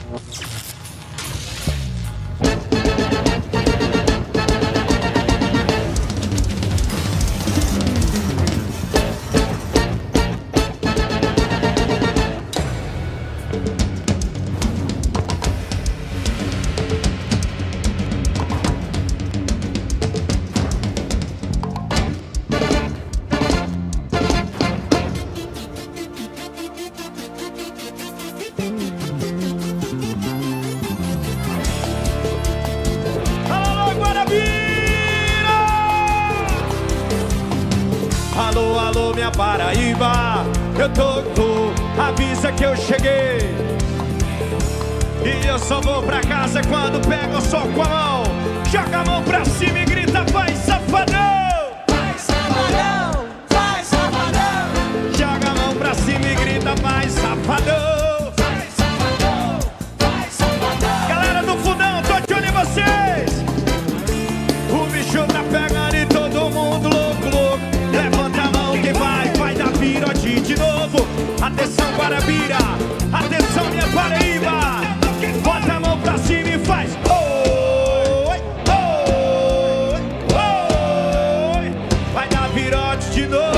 Alô, alô, minha Paraíba, eu tô, avisa que eu cheguei. E eu só vou pra casa quando pego o sol com a mão. Joga a mão pra cima e grita, vai safadão! Vai safadão, vai safadão. Joga a mão pra cima e grita, vai safadão! Vai safadão, vai safadão. Galera do fundão, tô de olho em vocês! O bicho tá pegando e todo mundo louco, louco. Levanta a mão que vai dar pirote de novo. Atenção Guarabira, atenção minha Paraíba. Bota a mão pra cima e faz oi, oi, oi. Vai dar pirote de novo.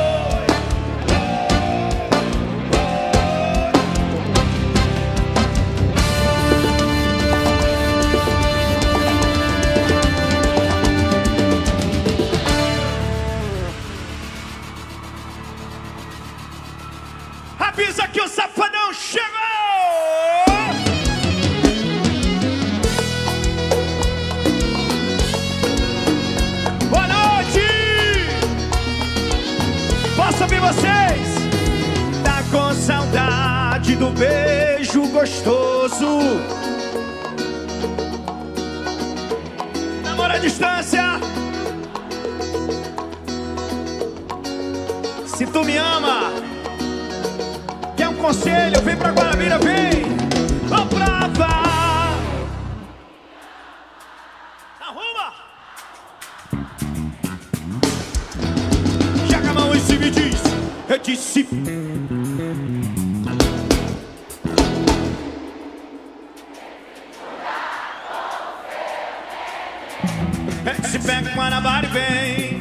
Avisa que o safadão chegou! Boa noite! Posso ouvir vocês? Tá com saudade do beijo gostoso. Namoro à distância. Se tu me ama, quer um conselho? Vem pra Guarabira, vem! Ô brava! Arruma! Joga a mão em cima e diz: eu disse. Se pega com a Guanabara e vem.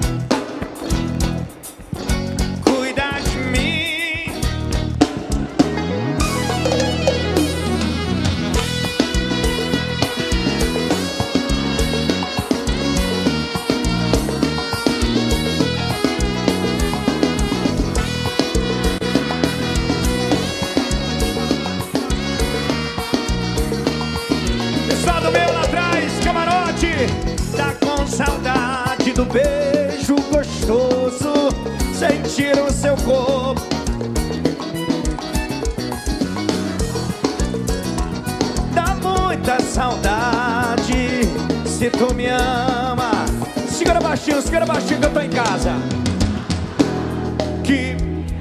Cuida de mim. Pessoal do meu lá atrás, camarote, tá com saudade do beijo gostoso. Sentir o seu corpo. Dá muita saudade. Se tu me ama, segura baixinho que eu tô em casa. Que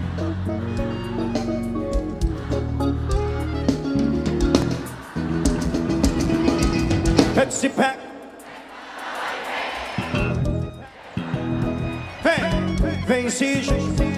se pega. Vem, Cijo.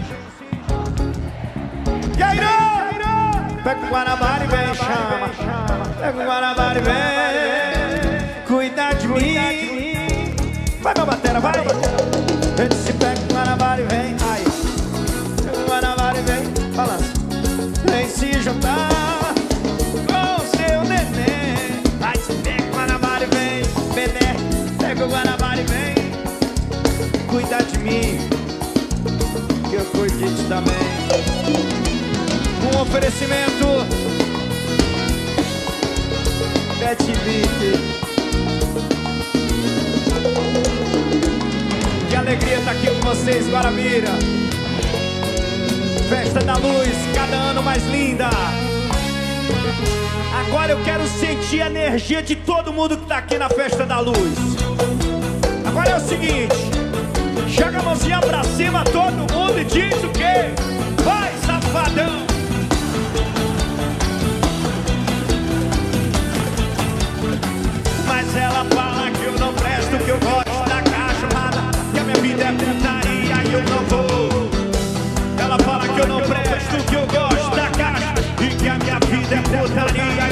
E aí, pega o Guanabara e vem, chama. Pega o Guanabara e vem. Cuida de mim. Vai, meu batera, vai. Vem, se pega o Guanabara e vem. Aí. Pega o Guanabara e vem. Balança. Vem se juntar com o seu neném. Vai, se pega o Guanabara e vem. Bené, pega o Guanabara e vem. Cuida de mim, que eu cuido de ti também. Um oferecimento Pet Beat. Que alegria estar aqui com vocês, Guarabira. Festa da Luz, cada ano mais linda. Agora eu quero sentir a energia de todo mundo que está aqui na Festa da Luz. Agora é o seguinte: joga a mãozinha pra cima todo mundo e diz o quê? Vai, safadão! Mas ela fala que eu não presto, que eu gosto da cachorrada, que a minha vida é putaria e eu não vou. Ela fala que eu não presto, que eu gosto da caixa e que a minha vida é putaria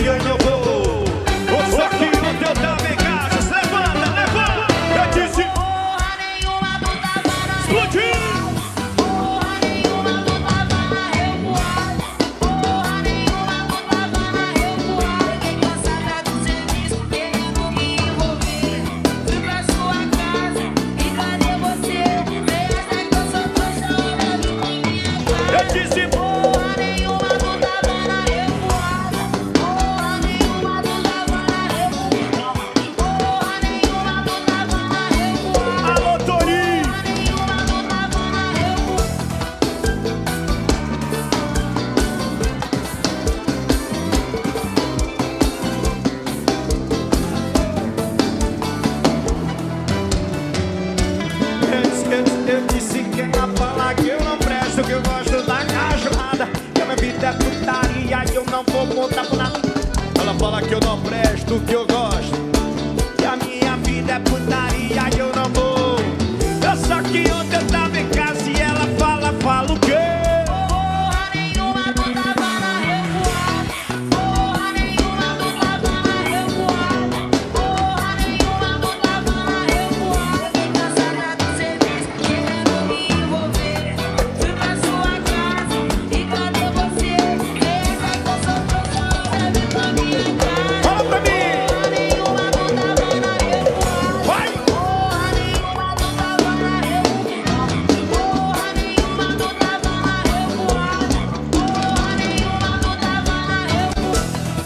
eu não vou montar por nada. Ela fala que eu não presto, que eu gosto, que a minha vida é putaria e eu não vou. Eu só que ontem eu tava em casa e ela fala o quê? Porra nenhuma, não tava na revoada. Porra nenhuma, não tava na revoada. Porra nenhuma, não tava na revoada. Fiquei cansada do serviço, querendo me envolver. Fui pra sua casa e cadê você? Essa que eu sou trouxa, leve pra minha casa. Fala pra mim! Porra nenhuma, não tava na revoada. Vai! Porra nenhuma, não tava na revoada. Porra nenhuma, não tava na revoada. Porra nenhuma, não tava na revoada.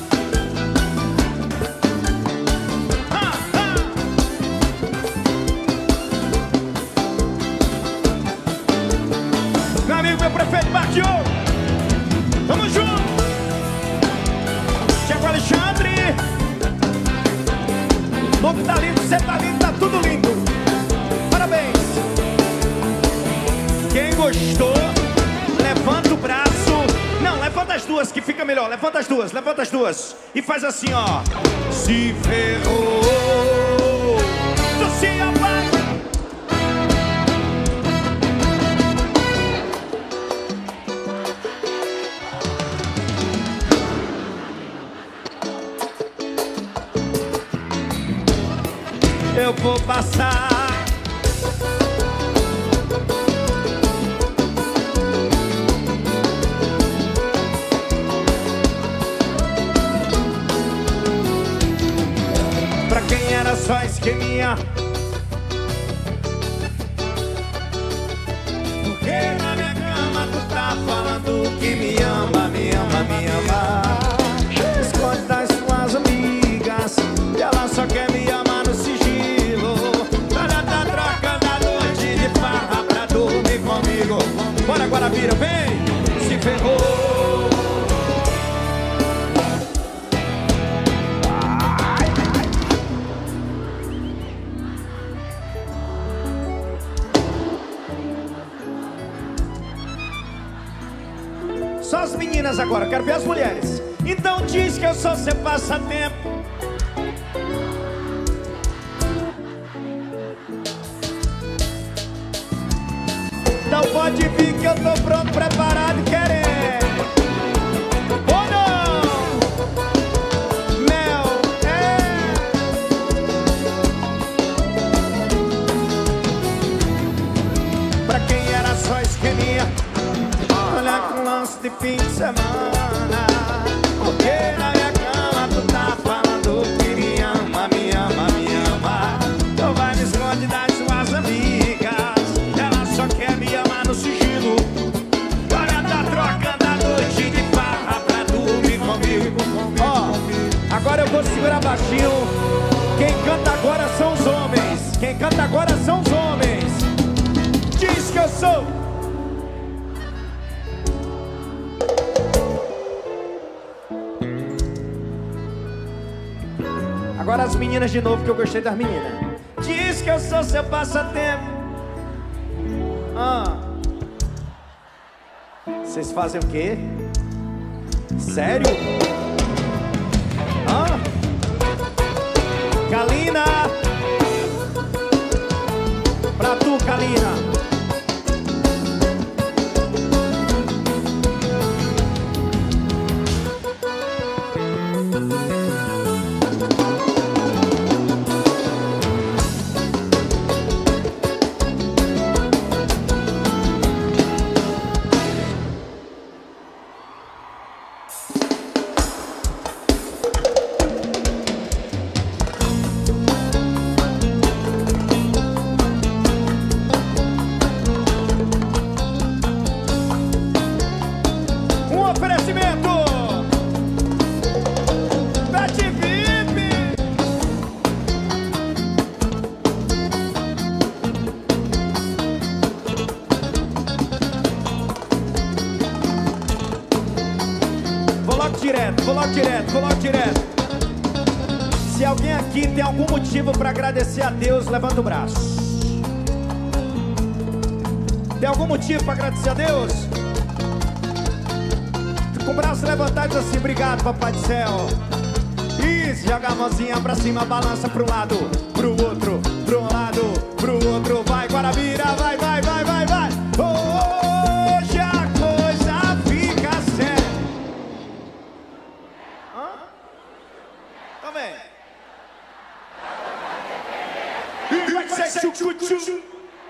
Meu amigo, meu prefeito Marquinhos, tamo junto. Tiago Alexandre, louco tá lindo, você tá lindo, tá tudo lindo. Parabéns. Quem gostou, levanta o braço. Não, levanta as duas que fica melhor. Levanta as duas e faz assim, ó. Se ferrou, tu se apaga. Eu vou passar. Pra quem era só esqueminha, porque na minha cama tu tá falando que me ama, me ama, me ama. Esconde das suas amigas, e ela só quer me amar no sigilo. Ela tá trocando a noite de farra pra dormir comigo. Bora, Guarabira, vem! Se ferrou. Só as meninas agora, quero ver as mulheres. Então diz que eu sou seu passatempo. Então pode vir que eu tô pronto, preparado e querendo. Ou não? Mel, pra quem era só esqueminha, olha com lance de fim de semana. Porque na minha cama tu tá falando que me ama, me ama, me ama. Então vai me esconde das suas amigas, ela só quer me amar no sigilo. Olha, tá trocando a noite de farra pra dormir comigo. Ó, agora eu vou segurar baixinho. Quem canta agora são os homens. Quem canta agora são os homens. Diz que eu sou. Agora as meninas de novo, que eu gostei das meninas. Diz que eu sou seu passatempo. Vocês fazem o quê? Sério? Kalina! Pra tu, Kalina! Coloque direto. Se alguém aqui tem algum motivo para agradecer a Deus, levanta o braço. Tem algum motivo para agradecer a Deus? Com o braço levantado assim, obrigado, papai do céu. Isso, joga a mãozinha pra cima, balança pro lado, pro outro, pro lado, pro outro. Vai, Guarabira, vai, vai, vai, vai, vai. Hoje a coisa fica séria. Hã? Também. E vai ser tchucu-tchu.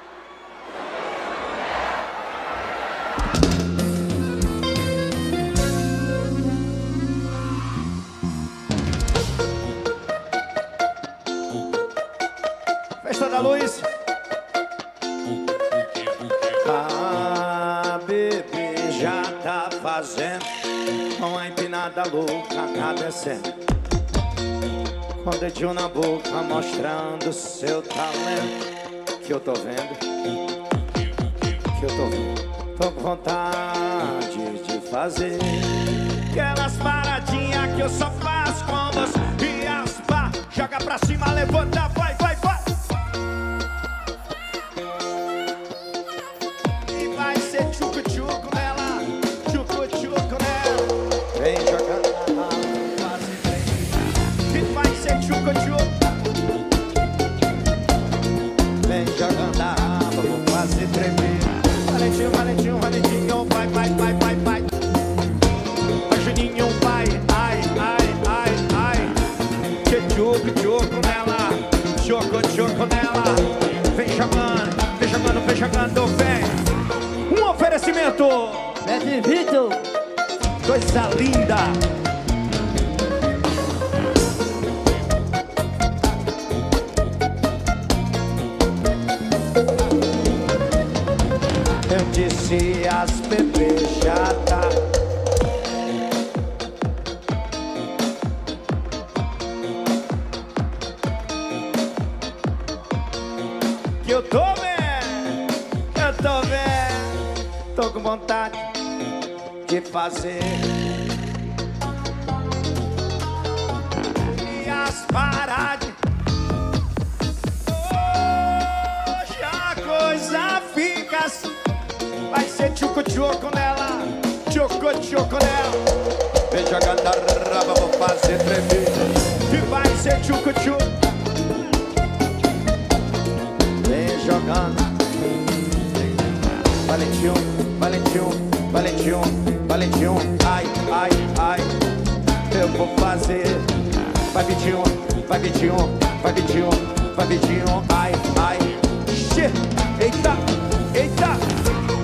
Festa da Luz. Ah, bebê já tá fazendo uma empinada louca, tá descendo com o dedinho na boca, mostrando seu talento. Que eu tô vendo, que eu tô vendo. Tô com vontade de fazer aquelas paradinhas que eu só faço com você. E as pá, joga pra cima, levanta, vai, vai, vai. E vai ser tchucu-tchucu nela, tchucu-tchucu nela. Vem jogando a água, quase três. E vai ser tchucu-tchucu. Vem jogando a água, vou quase tremer. Valentinho, Valentinho, Valentinho, vai, vai, vai, vai, vai. Vai, Juninho, vai, ai, ai, ai, ai. Tchucu-tchucu nela, tchucu-tchucu nela. Vem jogando, vem jogando, vem jogando, vem. Um oferecimento. Bebe Vitor. Coisa linda. Eu disse as bebês já tá. Que eu tô vendo, eu tô vendo. Tô com vontade de fazer. E as paradas. Hoje a coisa fica assim. Vai ser tchucu-tchucu nela, tchucu-tchucu nela. Vem jogando a raba, vou fazer tremer. E vai ser tchucu-tchucu. Vem jogando. Valentinho, Valentinho, Valentinho, Valentinho. Ai, ai, ai. Eu vou fazer. Vai, Vitinho, vai, Vitinho, vai, Vitinho, vai, Vitinho. Ai, ai. Eita, eita.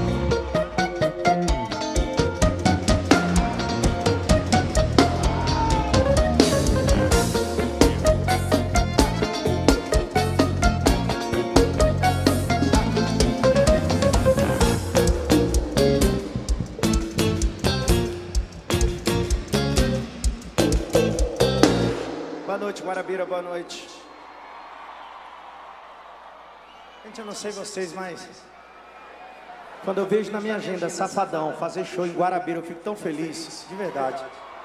Boa noite, Guarabira, boa noite. Gente, eu não sei vocês, mas quando eu vejo na minha agenda Safadão fazer show em Guarabira, eu fico tão feliz, de verdade.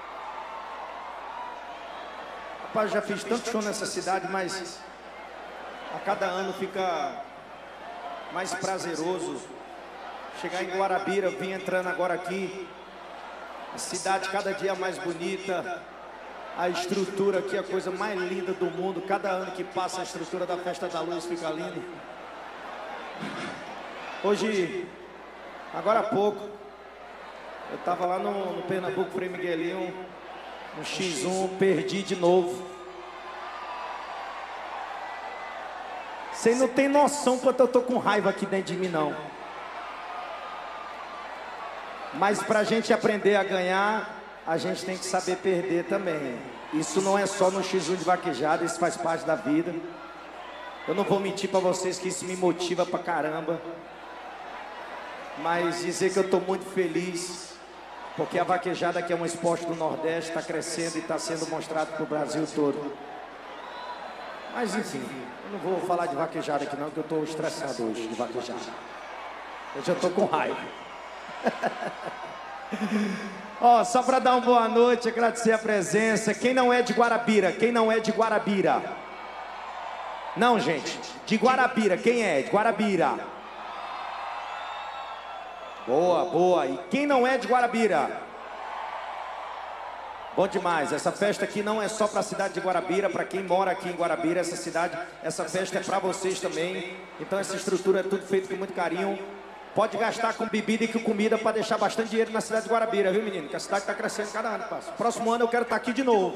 Rapaz, eu já fiz tanto show nessa cidade, mas a cada ano fica mais prazeroso chegar em Guarabira. Eu vim entrando agora aqui, a cidade cada dia mais bonita. A estrutura aqui é a coisa mais linda do mundo. Cada ano que passa a estrutura da Festa da Luz fica linda. Hoje, agora há pouco, eu tava lá no Pernambuco, Frei Miguelinho, no X1, perdi de novo. Você não tem noção quanto eu tô com raiva aqui dentro de mim, não. Mas pra gente aprender a ganhar, a gente tem que saber perder também. Isso não é só no X1 de vaquejada, isso faz parte da vida. Eu não vou mentir pra vocês que isso me motiva pra caramba. Mas dizer que eu tô muito feliz, porque a vaquejada aqui é um esporte do Nordeste, está crescendo e está sendo mostrado pro Brasil todo. Mas enfim, eu não vou falar de vaquejada aqui não, porque eu tô estressado hoje de vaquejada. Eu já tô com raiva. Ó, só para dar uma boa noite, agradecer a presença. Quem não é de Guarabira? Quem não é de Guarabira? Não, gente, de Guarabira, quem é? De Guarabira. Boa, boa. E quem não é de Guarabira? Bom demais, essa festa aqui não é só para a cidade de Guarabira, para quem mora aqui em Guarabira, essa cidade, essa festa é para vocês também. Então essa estrutura é tudo feito com muito carinho. Pode gastar com bebida e com comida para deixar bastante dinheiro na cidade de Guarabira, viu menino? Que a cidade está crescendo cada ano, parceiro. Próximo ano eu quero estar aqui de novo.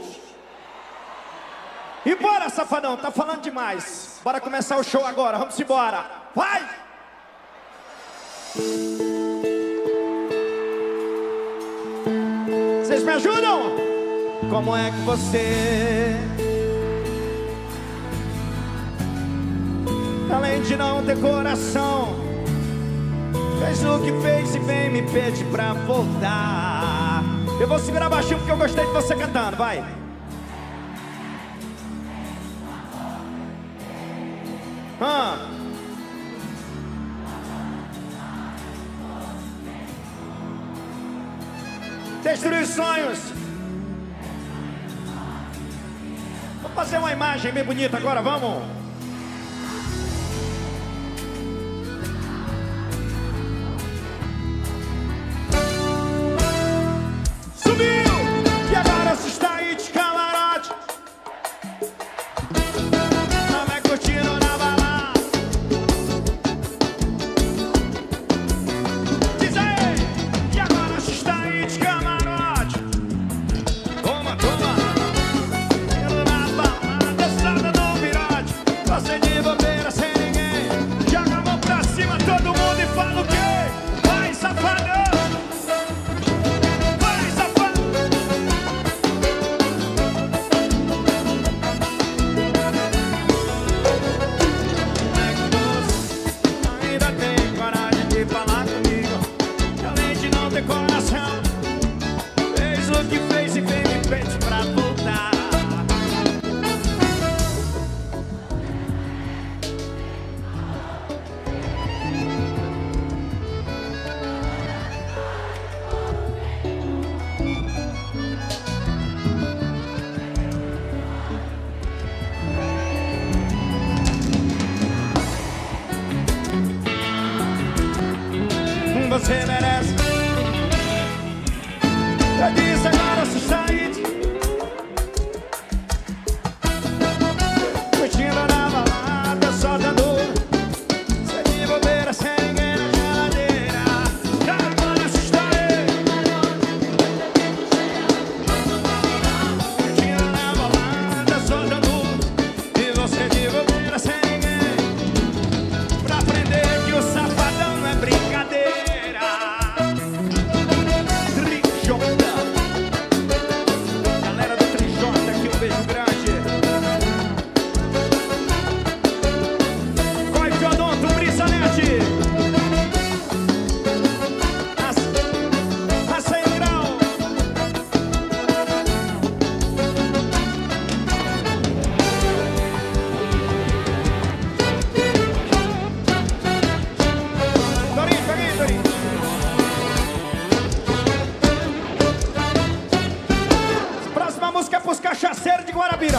E bora, safadão, tá falando demais. Bora começar o show agora, vamos embora. Vai! Vocês me ajudam? Como é que você, além de não ter coração, fez o que fez e vem me pede pra voltar? Eu vou segurar baixinho porque eu gostei de você cantando, vai. Destruir sonhos. Vou fazer uma imagem bem bonita agora, vamos? Subiu! E agora você está aí de camarote. Não vai curtindo na balada. Diz aí! E agora você está aí de camarote. Toma, toma! Você de bobeira sem ninguém, joga a mão pra cima todo mundo e fala o quê? Vai, safadão! Vai, safadão! Como é que você ainda tem coragem de falar comigo? Que além de não ter coração, fez o que fez e vem me pede pra voltar. Você merece. Eu disse agora se sair, curtindo na balada, só dando. Você de bobeira sem ninguém na geladeira. Agora se sair, curtindo na balada, só dando. E você de bobeira sem ninguém, pra aprender que o safadão não é brincadeira. Galera do Trijota, aqui um beijo grande. Corre, Fiodonto, Brisanete. A 100 graus. Dorinho, Dorinho, Dorinho. Próxima música é pros cachaceiros de Guarabira.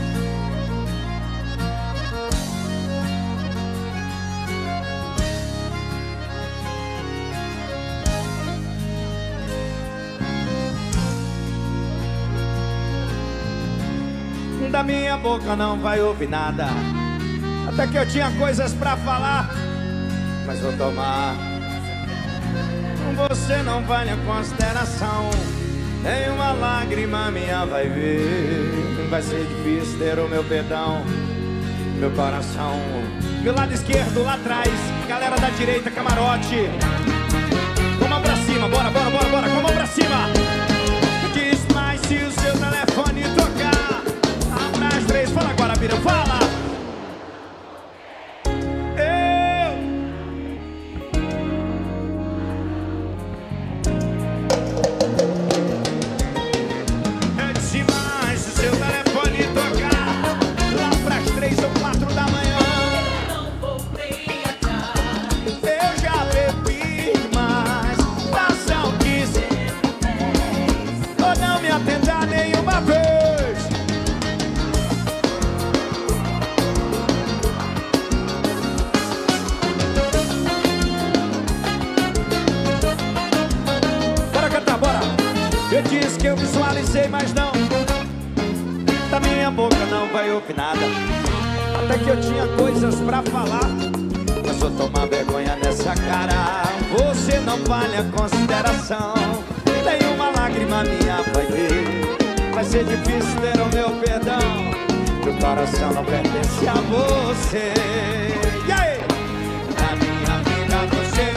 Da minha boca não vai ouvir nada, até que eu tinha coisas pra falar, mas vou tomar. Você não vale a consideração, nem uma lágrima minha vai ver. Vai ser difícil ter o meu perdão, meu coração. Meu lado esquerdo lá atrás, galera da direita, camarote. Com a mão pra cima, bora, bora, bora, bora, com a mão pra cima. Diz mais se o seu telefone tocar. Abra as três, fala agora, Bira, fala. Verbalizei, mas não, da minha boca não vai ouvir nada. Até que eu tinha coisas pra falar, mas vou tomar vergonha nessa cara. Você não vale a consideração, nem uma lágrima minha vai ver. Vai ser difícil ter o meu perdão, meu coração não pertence a você. E aí? A minha vida você.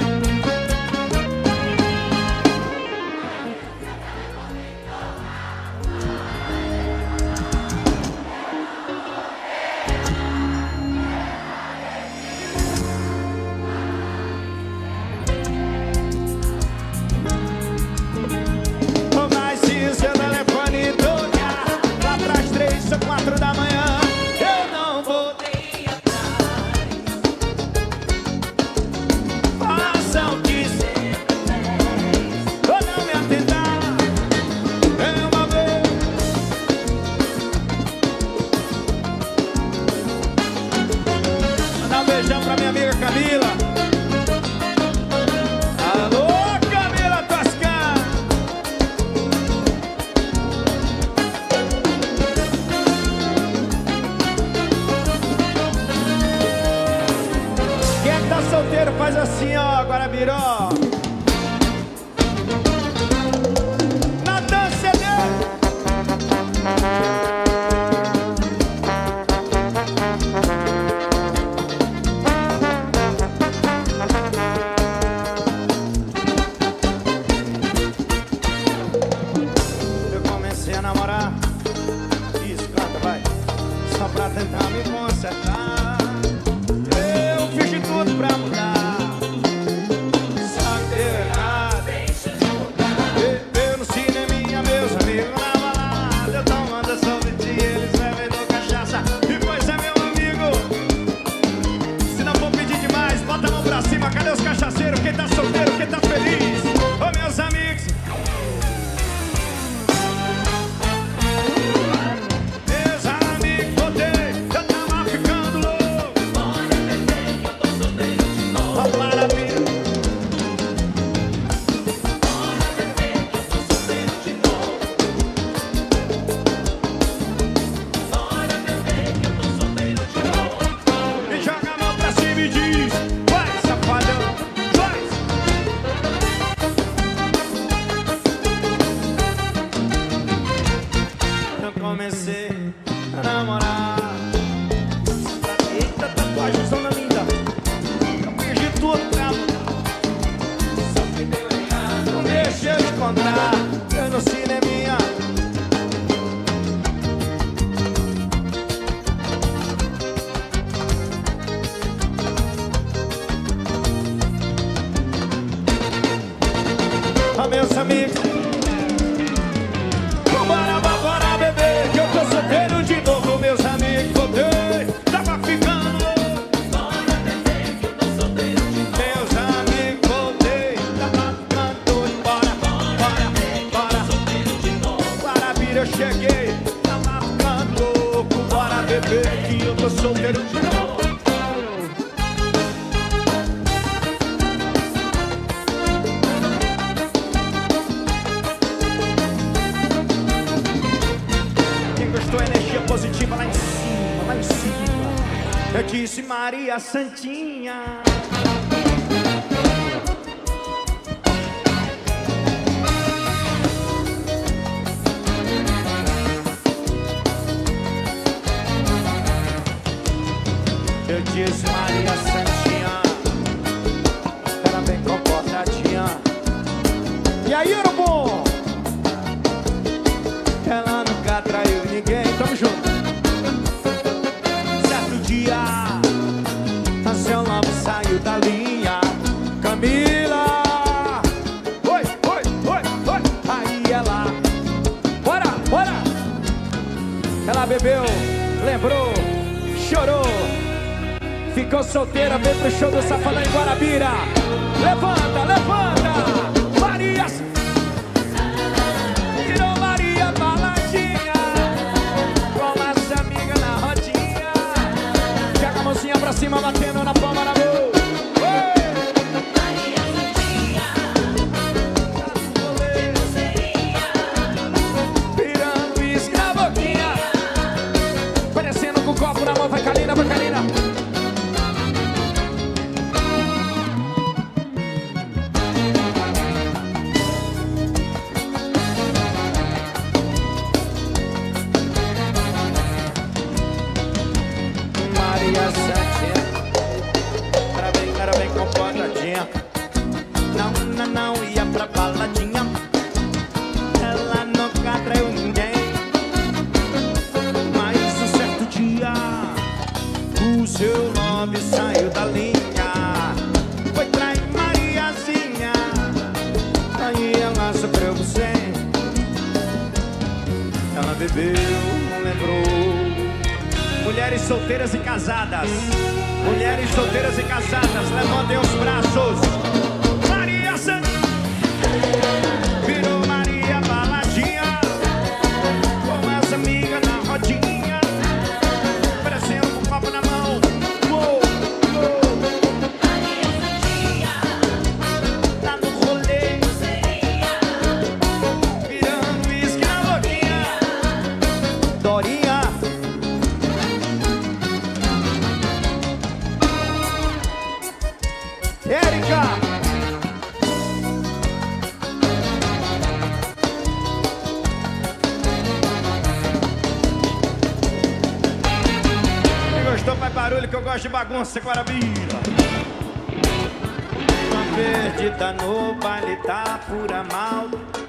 Mas se seu telefone tocar lá pras 3 ou 4 da manhã, eu não vou nem atrás. Faça o que sempre fez, ou não me atendar uma vez. Mandar um beijão pra minha amiga Camila. Alô, Camila Toscana. Quem é que tá solteiro faz assim, ó, agora virou. Na dança dele. Eu comecei a namorar. Isso, canta, vai. Só pra tentar me consertar. Eu fiz de tudo pra mudar, só que deu errado. Eu no cineminha, meus amigos na balada, eu tomando sorvete e eles bebendo cachaça. E pois é, meu amigo, se não for pedir demais, bota a mão pra cima. Cadê os cachaceiros? Quem tá solteiro, quem tá feliz? Ô, meus amigos, meus amigos, voltei, eu tava ficando louco. Ó, maravilha. E joga a mão pra cima e diz: vai, safadão, vai. Eu comecei a namorar. Eita, tatuagem zona linda. Eu perdi tudo pra mudar, só que deu errado. Não deixa eu te encontrar, eu no cineminha. Ó, meus amigos, vambora, beber, que eu tô solteiro de novo, meus amigos, voltei, tava ficando louco. Meus amigos, voltei, tava ficando doido, bora. Guarabira, eu cheguei, tava ficando louco, bora beber, que eu tô solteiro de novo. Quem gostou, energia positiva lá em cima, lá em cima. Eu disse Maria Santinha. Eu disse Maria Santinha, ela bem comportadinha. E aí, urubu? Ela nunca traiu ninguém, tamo junto. Certo dia, a seu nome saiu da linha. Camila, oi. Aí ela, bora. Ela bebeu, lembrou, chorou, ficou solteira, veio pro show do Safadão em Guarabira. Levanta, Maria. Virou Maria Baladinha, com as amigas na rodinha. Joga a mãozinha pra cima, batendo na palma da mão. Maria Santinha, eu seria ela bebeu, não lembrou. Mulheres solteiras e casadas, mulheres solteiras e casadas, levantem os braços. Maria Santos virou Maria Baladinha, com as amigas na rodinha, parecendo com um copo na mão. Uou, uou. Maria Santinha, Tá no rolê, virando uísque na boquinha. Dorinha. Érica. Quem gostou faz barulho, que eu gosto de bagunça, Guarabira. Uma perdida no baile tá pura mal.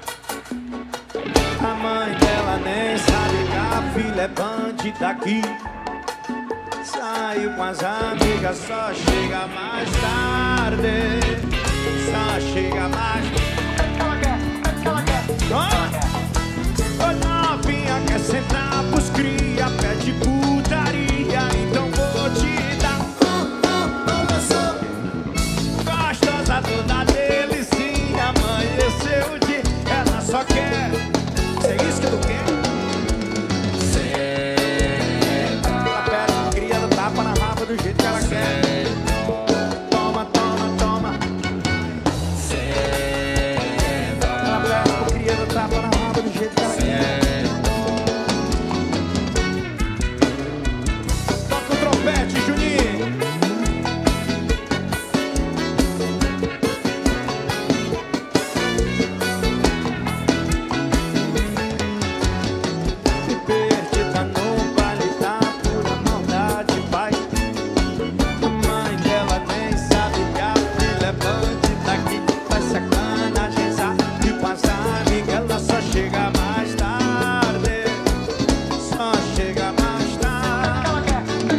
A mãe dela nem sabe que a filha é bandida aqui. Saiu com as amigas, só chega mais tarde. Só chega mais. Ô novinha, quer sentar pros cria, pede putaria, então vou te dar. Gostosa toda delicinha, amanheceu o dia, ela só quer. É isso que tu quer? Tapa na raba do jeito que ela quer. Toma, toma, toma. Ela pega pro criado, tapa na raba do jeito que ela quer. Toca o trompete, Juninho. Perdida no baile da pura maldade. A mãe dela nem sabe que a filha é bandida aqui. Faz sacanagem, sabe, com as amigas. Ela só chega mais tarde. Só chega mais tarde.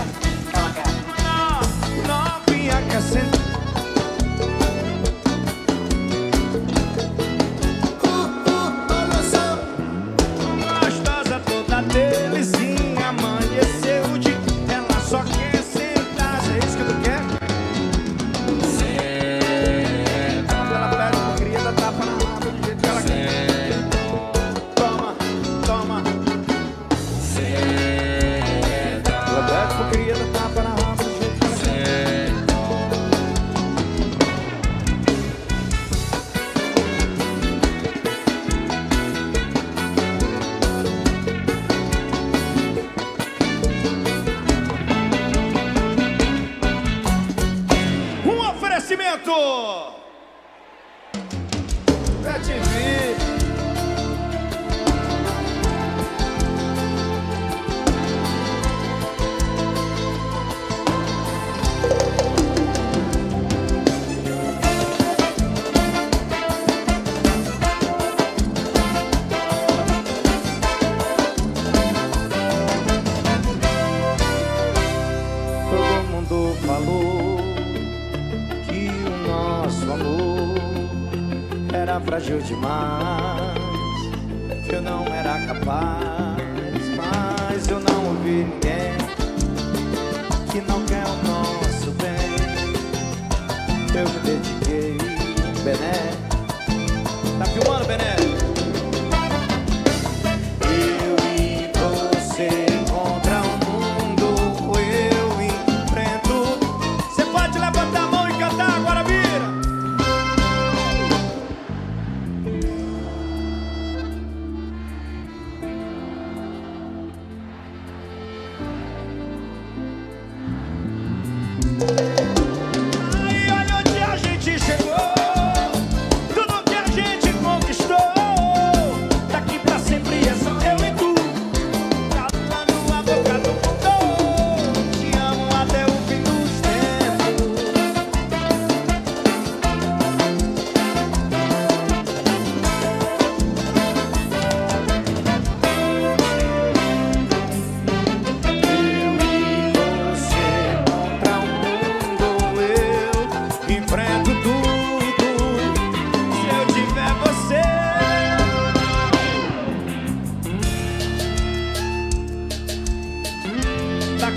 Novinha quer sentar. Gostosa toda delicinha, amanheceu o dia, ela só quer sentar. É isso que tu quer? Ela pega uma criada, tapa na raba do jeito que ela quer. Toma, toma. Ela pega uma criada, tapa na raba do jeito que ela quer. Um oferecimento pra te ver. Todo mundo falou que o nosso amor era frágil demais, que eu não era capaz, mas eu não ouvi ninguém que não quer o nosso bem. Eu me dediquei, Bené. Tá filmando, Bené? Eu e você contra o mundo, eu enfrento. Você pode levantar a mão e cantar, Guarabira. Aí olha onde a gente chegou, tudo que a gente conquistou.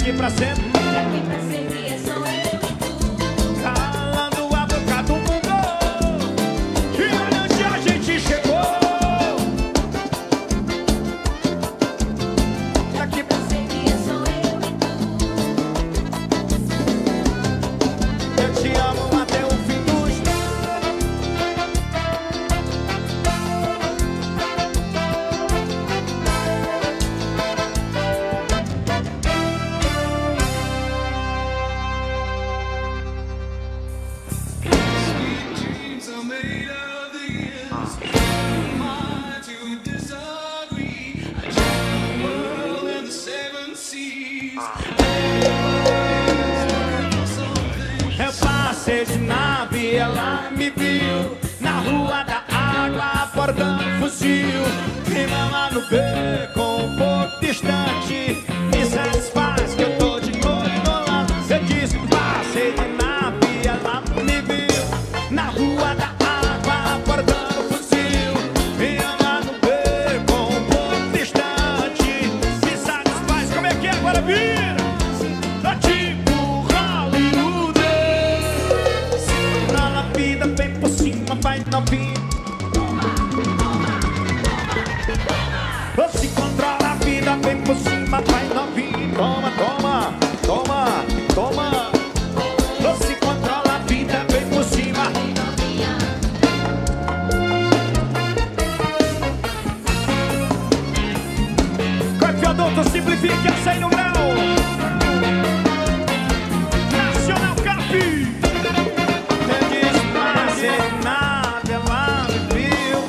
daqui pra sempre. Daqui pra sempre é só eu e tu. Calando a boca do mundo. E olha onde a gente chegou. Daqui pra sempre é só eu e tu. Eu te amo até o fim dos tempos. Eu passei de nave, ela me viu na rua da água, portando fuzil. Me mama no beco, um pouco distante. Me satisfaz que eu tô de olho no lado. Eu disse, passei de nave, ela me viu na rua da água, portando fuzil. Me ama no beco, um pouco distante. Me satisfaz, como é que é? Agora vira! Tá tipo Hollywood. Na vida bem por cima, vai novinho. Se controla a vida bem por cima, vai novinho. Toma, toma, toma, toma. Se controla a vida bem por cima. Corte adulto, simplifique, açaí no grau. Nacional Cap. Eu disse, passei nada, ela me viu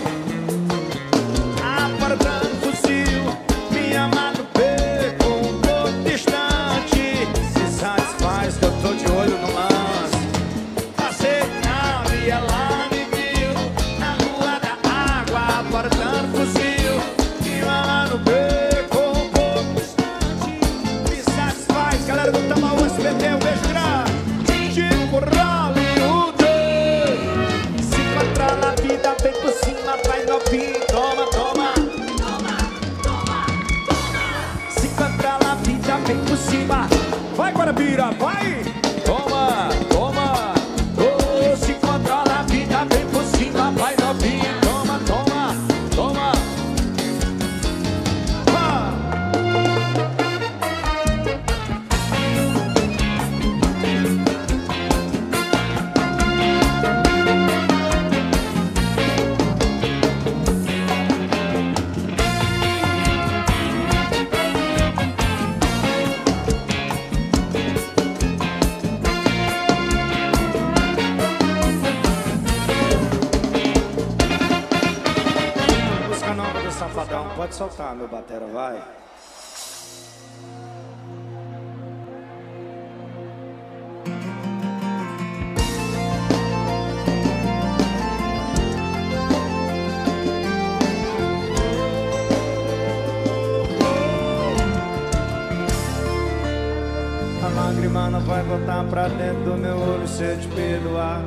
apartando fuzil. Me ama no beco, um pouco distante. Se satisfaz que eu tô de olho no lance. Passei nada e ela me viu na rua da água, apartando fuzil. Me ama no beco, um pouco distante. Me satisfaz, galera do Tambaú SBT, um beijo grande. Tipo Hollywood. Se controla a vida bem por cima, vai novinho. Toma, toma. Se controla a vida bem por cima. Vai, Guarabira, vai. Toma, toma. Oh, se controla a vida bem por cima, vai novinho. Toma, toma, toma. Ah. Música nova do Safadão, pode soltar, meu batera, vai. A lágrima não vai voltar pra dentro do meu olho se eu te perdoar.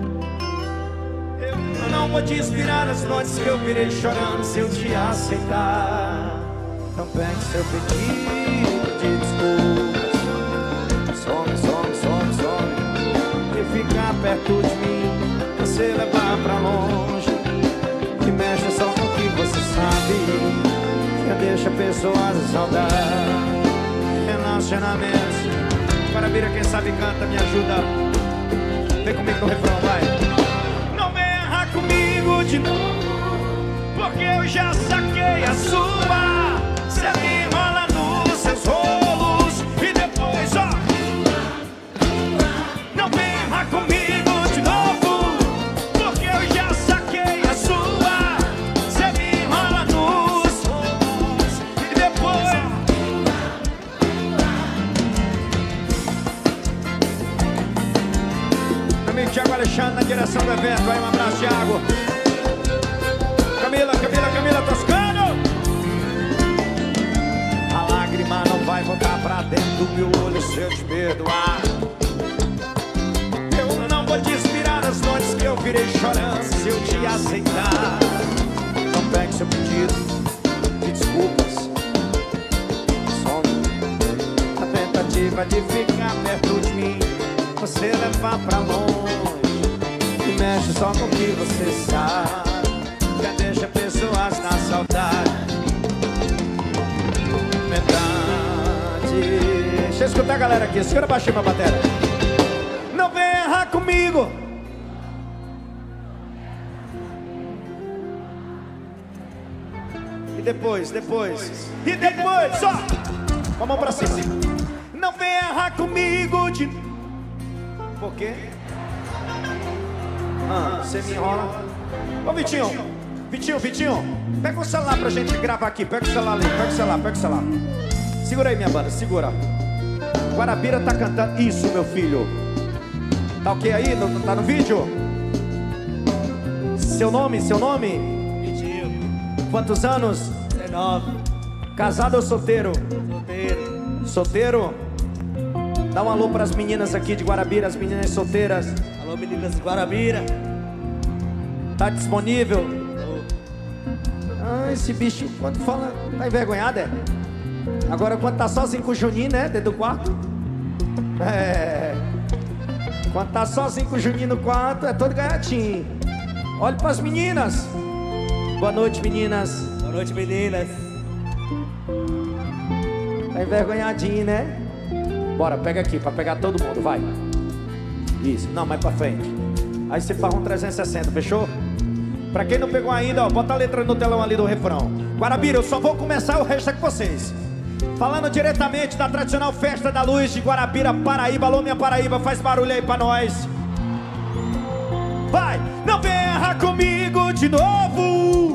Eu não vou te inspirar nas noites que eu virei chorando se eu te aceitar. Então pegue seu pedido de desculpas. Some, some, some, some. E ficar perto de mim, você levar pra longe. Que mexe só com o que você sabe. Que deixa pessoas em saudade. Relacionamentos. Guarabira, quem sabe canta, me ajuda. Vem comigo no refrão, vai. Não erra comigo de novo, porque eu já saquei a sua. Você me enrola nos seus rolos e depois, ó. Não erra comigo de novo, porque eu já saquei a sua. Você me enrola nos rolos e depois, ó. Amigo Thiago Alexandre na direção do evento, vai, um abraço, Thiago. Camila Toscano. A lágrima não vai voltar pra dentro do meu olho se eu te perdoar. Eu não vou te inspirar nas noites que eu virei chorando se eu te aceitar. Então pegue seu pedido de desculpas. Some. A tentativa priva de ficar perto de mim. Você leva pra longe e mexe só com o que você sabe. Já deixa pessoas na saudade. Verdade. Deixa eu escutar a galera aqui. Segura baixinho pra bateria. Não vem errar comigo. E depois, só com a mão pra cima. Não vem errar comigo de... Por quê? Você me enrola. Ô Vitinho, pega o celular pra gente gravar aqui. Pega o celular ali, pega o celular. Segura aí, minha banda, segura. Guarabira tá cantando. Isso, meu filho. Tá ok aí? Tá no vídeo? Seu nome? Vitinho. Quantos anos? 19. Casado ou solteiro? Solteiro. Dá um alô pras meninas aqui de Guarabira, as meninas solteiras. Alô, meninas de Guarabira. Tá disponível? Esse bicho, quando fala, tá envergonhado, é? Agora quando tá sozinho com o Juninho, né, dentro do quarto. Quando tá sozinho com o Juninho no quarto, é todo gaiatinho. Olha pras meninas. Boa noite, meninas. Boa noite, meninas. Tá envergonhadinho, né? Bora, pega aqui, pra pegar todo mundo, vai. Isso, não, mais pra frente. Aí você faz um 360, fechou? Pra quem não pegou ainda, ó, bota a letra no telão ali do refrão. Guarabira, eu só vou começar, o resto é com vocês. Falando diretamente da tradicional Festa da Luz de Guarabira, Paraíba. Alô, minha Paraíba, faz barulho aí pra nós. Vai! Não vem errar comigo de novo.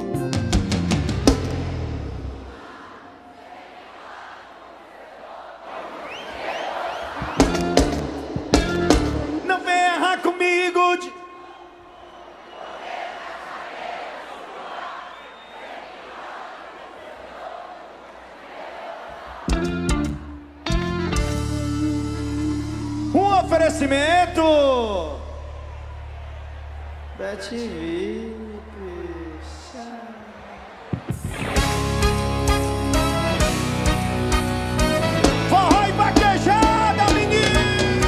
Não vem errar comigo de... Um oferecimento Bete Vips. Forró e vaquejada, menino.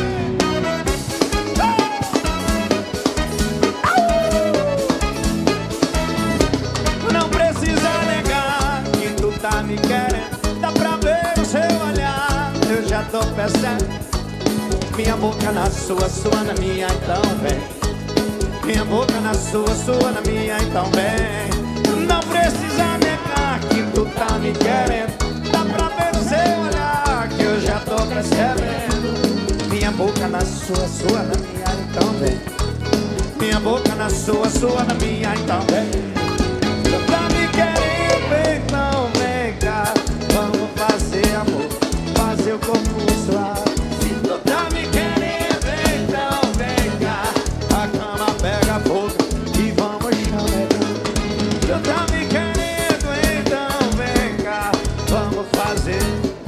Não precisa negar que tu tá me querendo. Dá pra ver o seu olhar, eu já tô percebendo. Minha boca na sua na minha, então vem. Minha boca na sua na minha, então vem. Não precisa negar que tu tá me querendo. Dá pra ver o seu olhar que eu já tô percebendo. Minha boca na sua na minha, então vem. Minha boca na sua na minha, então vem. Tu tá me querendo, então vem cá. Vamos fazer amor, fazer o corpo suave. Tu tá me querendo, então vem cá. A cama pega fogo e vamos chamegar. Tu tá me querendo, então vem cá. Vamos fazer.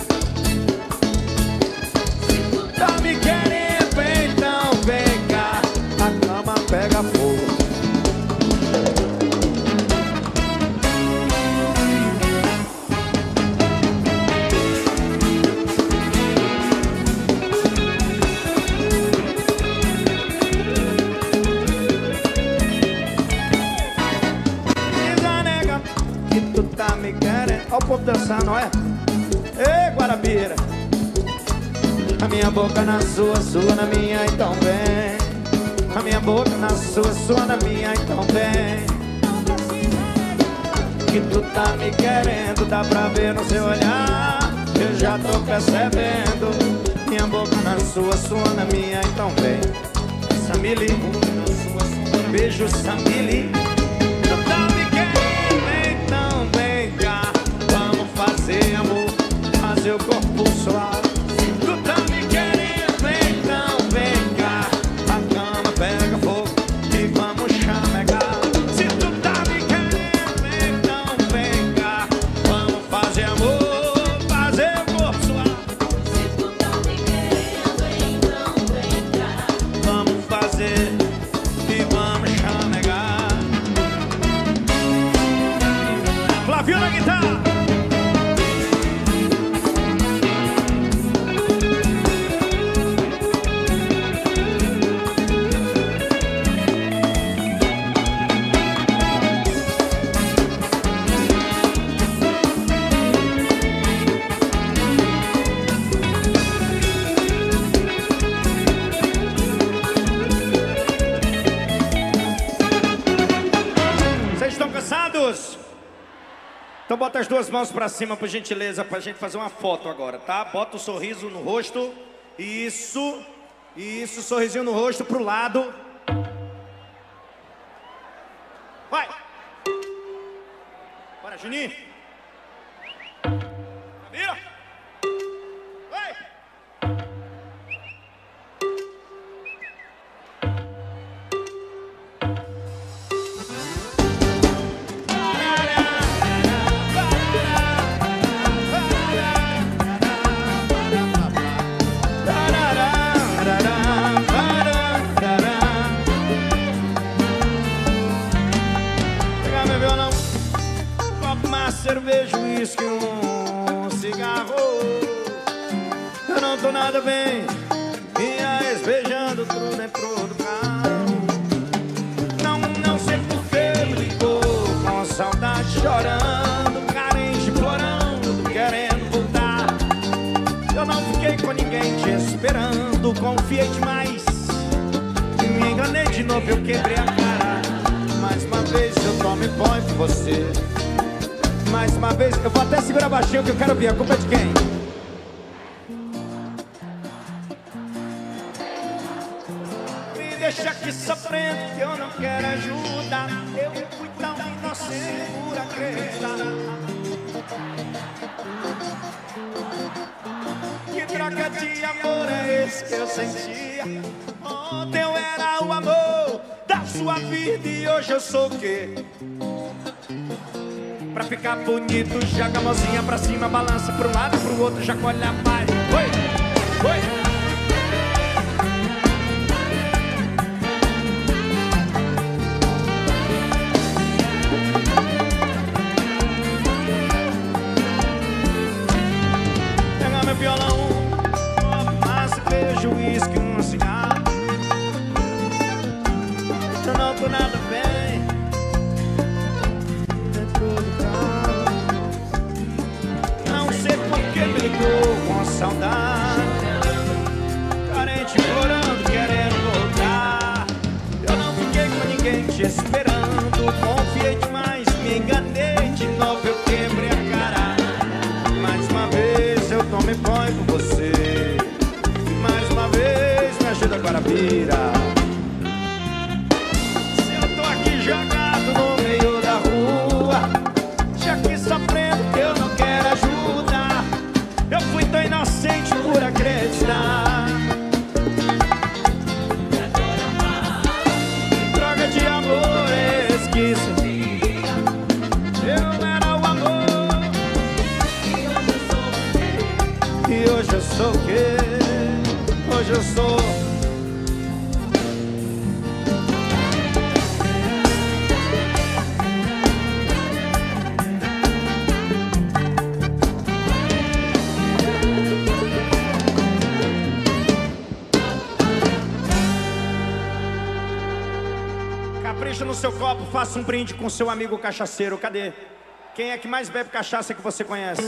Tu tá me querendo, então vem cá. A cama pega fogo. Olha o povo dançando, não é? Ei, Guarabira. A minha boca na sua na minha, então vem. A minha boca na sua na minha, então vem. Que tu tá me querendo, dá pra ver no seu olhar. Eu já tô percebendo. Minha boca na sua na minha, então vem. Samili, beijo Samili. Fazer amor, fazer o corpo suave. Tu tá me querendo, então vem cá. A cama pega fogo e vamos chamegar. Se tu tá me querendo, então vem cá. Vamos fazer amor, fazer o corpo suave. Se tu tá me querendo, então vem cá. Vamos fazer e vamos chamegar. Flavio na guitarra. as duas mãos pra cima, por gentileza, pra gente fazer uma foto agora, tá? Bota o sorriso no rosto. Isso. Isso, sorrisinho no rosto, pro lado. Vai. Bora, Juninho. Vira. Vai. Cerveja, uísque, cigarro. Eu não tô nada bem. Minha ex beijando tudo dentro do carro. Não sei por que me ligou, com saudade chorando, carente, implorando, querendo voltar. Eu não fiquei com ninguém te esperando, confiei demais. Me enganei de novo, eu quebrei a cara. Mais uma vez eu tomo banho por você. Mais uma vez, eu vou até segurar baixinho que eu quero ver. A culpa é de quem? Me deixa aqui sofrendo que eu não quero ajuda. Eu fui tão inocente por acreditar. Que troca de amor é esse que eu sentia? Ontem eu era o amor da sua vida e hoje eu sou o quê? Pra ficar bonito, joga a mãozinha pra cima, balança pra um lado e pro outro, já colhe a paz. Oi, oi. Pega meu violão, mais beijo, uísque, cigarro. Eu não tô nada bem. Com saudade, carente, implorando, querendo voltar. Eu não fiquei com ninguém te esperando, confiei demais, me enganei de novo, eu quebrei a cara. Mais uma vez eu tomei banho por você. Mais uma vez me ajuda, Guarabira. Se eu tô aqui jogado no meio da rua, já aqui sofrendo que eu não quero ajuda. Eu fui tão inocente por acreditar. Droga de amor esquisa. Eu era o amor. E hoje eu sou o quê? Hoje eu sou. Capricha no seu copo, faça um brinde com seu amigo cachaceiro. Cadê? Quem é que mais bebe cachaça que você conhece?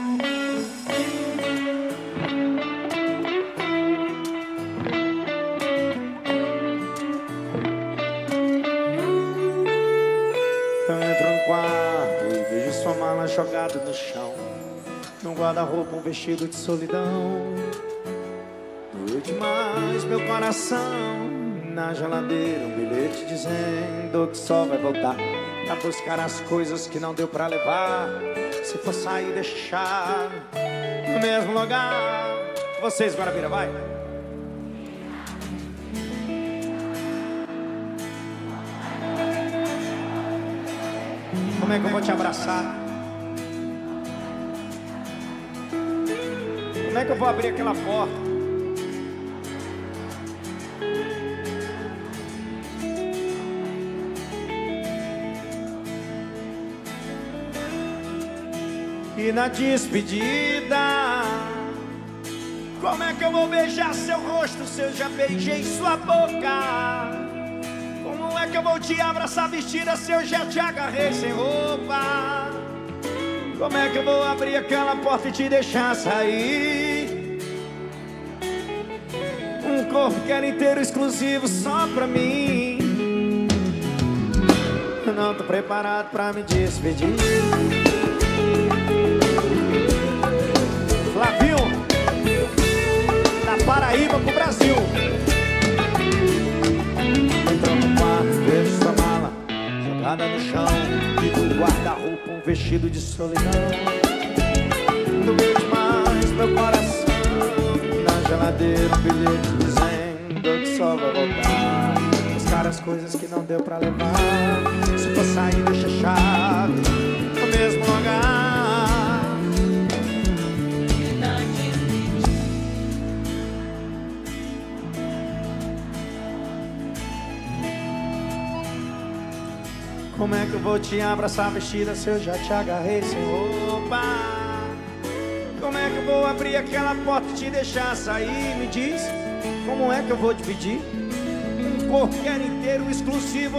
Eu entro no quarto e vejo sua mala jogada no chão. No guarda-roupa um vestido de solidão. Doeu demais meu coração. Na geladeira um bilhete dizendo que só vai voltar pra buscar as coisas que não deu pra levar. Se for sair, deixar no mesmo lugar. Vocês, Guarabira, vai. Como é que eu vou te abraçar? Como é que eu vou abrir aquela porta? E na despedida, como é que eu vou beijar seu rosto se eu já beijei sua boca? Como é que eu vou te abraçar vestida se eu já te agarrei sem roupa? Como é que eu vou abrir aquela porta e te deixar sair? Um corpo que era inteiro exclusivo só pra mim. Eu não tô preparado pra me despedir. enchido de solidão. Doeu demais meu coração. Na geladeira um bilhete dizendo que só vai voltar. Buscar as coisas que não deu pra levar. Se for sair, deixa a chave no mesmo lugar. Como é que eu vou te abraçar vestida se eu já te agarrei sem roupa? Como é que eu vou abrir aquela porta e te deixar sair? Me diz, como é que eu vou te pedir? Um qualquer inteiro exclusivo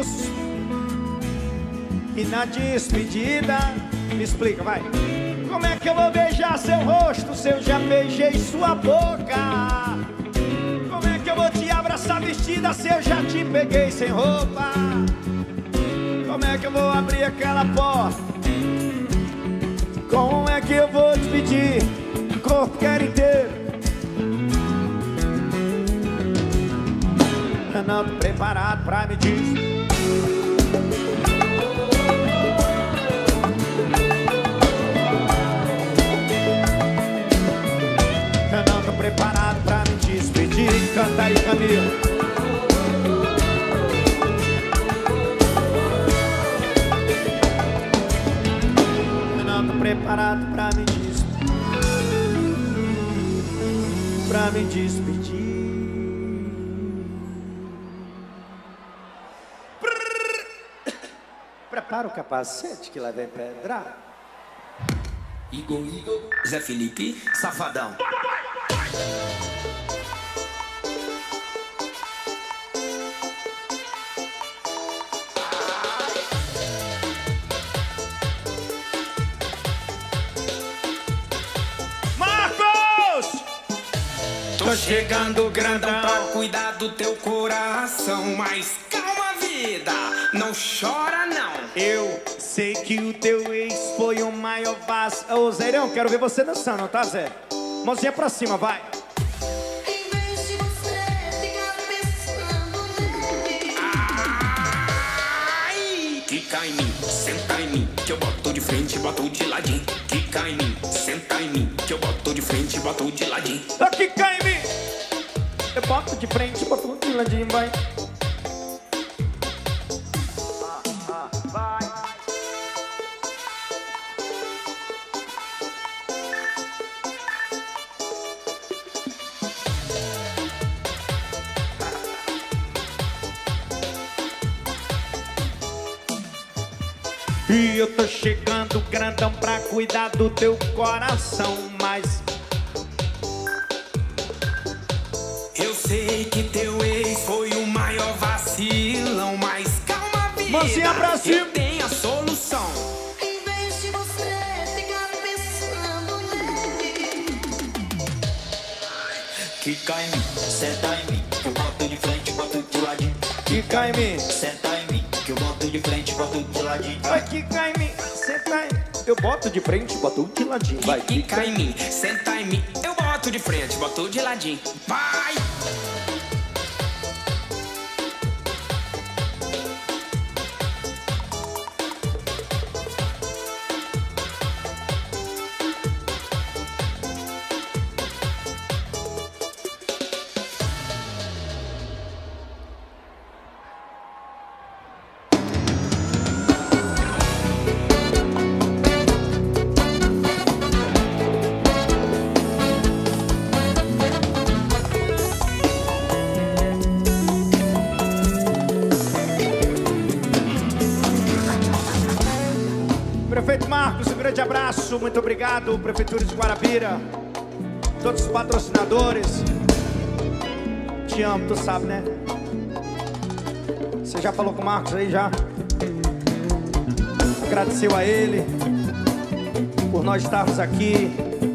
e na despedida, me explica, vai. Como é que eu vou beijar seu rosto se eu já beijei sua boca? Como é que eu vou te abraçar vestida se eu já te peguei sem roupa? Como é que eu vou abrir aquela porta? Como é que eu vou te pedir o corpo quer inteiro? Eu não tô preparado pra me dizer. Eu não tô preparado pra me despedir. Canta aí, Camila. Preparado pra me despedir, pra me despedir. Prepara o capacete que lá vem pedra. Igor, Zé Felipe, Safadão. Tô chegando grandão pra cuidar do teu coração. Mas calma, vida, não chora não. Eu sei que o teu ex foi o maior vaso. Ô Zéirão, quero ver você dançando, tá, Zé? Mãozinha pra cima, vai. Em vez de você ficar pensando nele. Ai, quica em mim, senta em mim, que eu boto de frente e boto de ladinho. Quica em mim, senta em mim, que eu boto de frente e boto de ladinho. Aqui cai em mim. Eu boto de frente, boto de ladinho, vai. Vai. E eu tô chegando grandão pra cuidar do teu coração, mas eu sei que teu ex foi o maior vacilão. Mas calma, vida, mãozinha pra cima. eu tenho a solução. Em vez de você ficar pensando nele. Quica em mim, senta em mim, que eu boto de frente, boto de ladinho. quica em mim. Senta em mim, que eu boto de frente, boto de ladinho. Vai, quica em mim, senta em mim. Eu boto de frente, boto de ladinho. Vai, Quica em mim, senta em mim, eu boto de frente, boto de ladinho. Vai! Prefeito Marcos, um grande abraço, muito obrigado. Prefeitura de Guarabira, todos os patrocinadores. Te amo, tu sabe, né? Você já falou com o Marcos aí, já? Agradeceu a ele por nós estarmos aqui.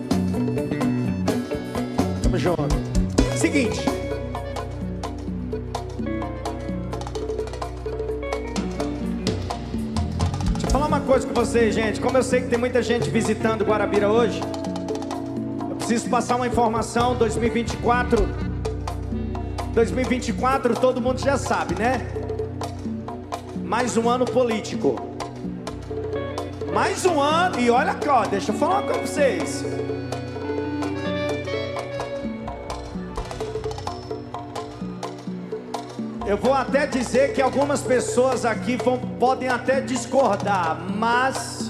Tamo junto. Seguinte. Falar uma coisa com vocês, gente. Como eu sei que tem muita gente visitando Guarabira hoje, eu preciso passar uma informação. 2024 todo mundo já sabe, né? Mais um ano político. Mais um ano. E olha aqui, ó, deixa eu falar uma coisa pra vocês. Eu vou até dizer que algumas pessoas aqui podem até discordar, mas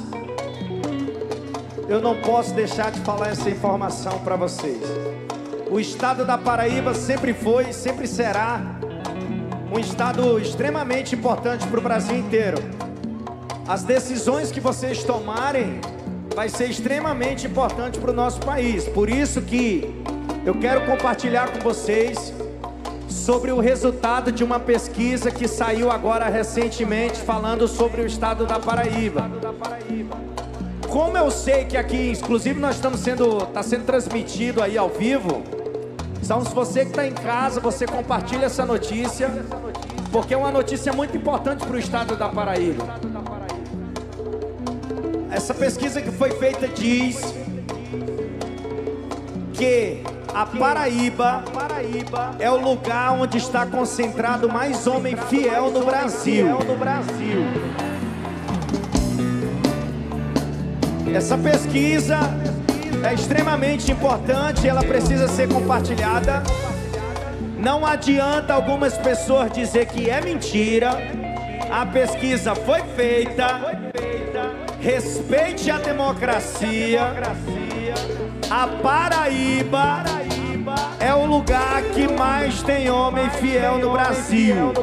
eu não posso deixar de falar essa informação para vocês. O estado da Paraíba sempre foi e sempre será um estado extremamente importante para o Brasil inteiro. As decisões que vocês tomarem vai ser extremamente importante para o nosso país. Por isso que eu quero compartilhar com vocês sobre o resultado de uma pesquisa que saiu agora recentemente falando sobre o estado da Paraíba. Como eu sei que aqui, inclusive, está sendo transmitido aí ao vivo, então se você que está em casa, você compartilha essa notícia, porque é uma notícia muito importante para o estado da Paraíba. Essa pesquisa que foi feita diz que a Paraíba é o lugar onde está concentrado mais homem fiel no Brasil. Essa pesquisa é extremamente importante, ela precisa ser compartilhada. Não adianta algumas pessoas dizer que é mentira. A pesquisa foi feita. Respeite a democracia. A Paraíba é o lugar que mais tem homem fiel no Brasil.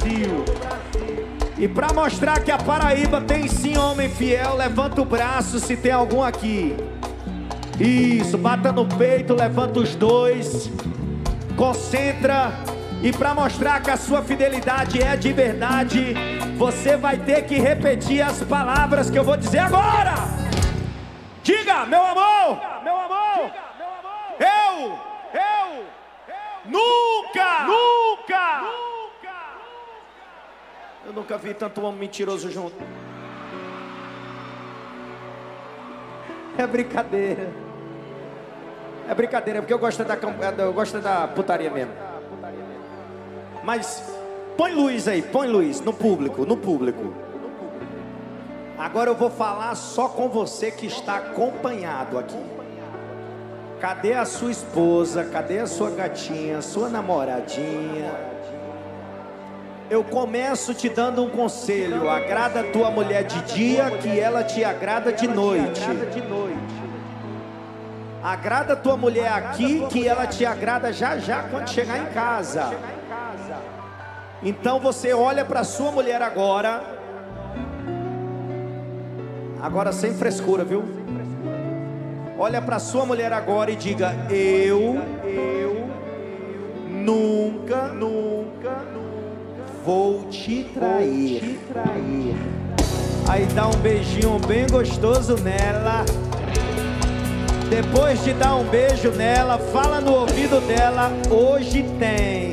E para mostrar que a Paraíba tem sim homem fiel, levanta o braço se tem algum aqui. Isso, bata no peito, levanta os dois. Concentra. E para mostrar que a sua fidelidade é de verdade, você vai ter que repetir as palavras que eu vou dizer agora. Diga, meu amor, eu nunca vi tanto homem mentiroso junto. É brincadeira, porque eu gosto da putaria mesmo. Mas põe luz aí, no público. Agora eu vou falar só com você que está acompanhado aqui. Cadê a sua esposa? Cadê a sua gatinha? Sua namoradinha? Eu começo te dando um conselho. Agrada a tua mulher de dia, que ela te agrada de noite. Agrada a tua mulher aqui, que ela te agrada já já quando chegar em casa. Então você olha para sua mulher agora sem frescura, viu? Olha para sua mulher agora e diga: eu nunca vou te trair. Aí dá um beijinho bem gostoso nela. Depois de dar um beijo nela, fala no ouvido dela: hoje tem.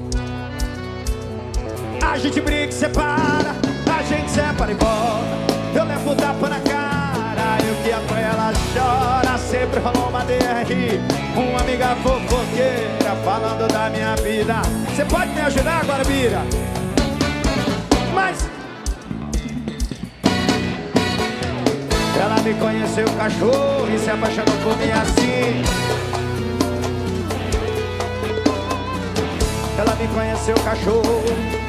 A gente briga e separa, a gente separa e volta. Eu levo tapa na cara, e o que apoia ela chora. Sempre rolou uma DR, uma amiga fofoqueira falando da minha vida. Você pode me ajudar agora, Bira? Mas ela me conheceu cachorro e se apaixonou por mim assim. Ela me conheceu cachorro.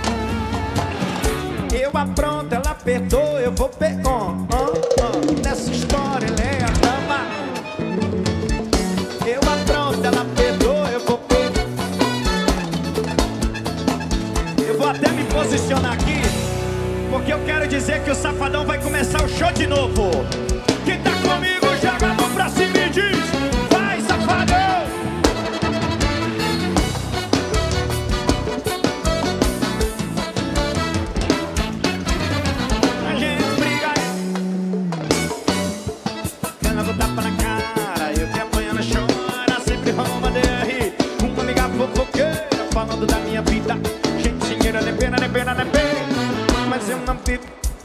Eu apronto, ela perdoa, eu vou pegar. Nessa história ela é a dama. Eu apronto, ela perdoa, eu vou pegar. Eu vou até me posicionar aqui, porque eu quero dizer que o Safadão vai começar o show de novo. Quem tá comigo, joga a mão pra cima e diz: vai, Safadão! A gente briga, ela dá tapa na cara, eu que apanha na chora. Sempre rola uma DR, uma amiga fofoqueira falando da minha vida. Gente, dinheiro nem pena, mas eu não vivo.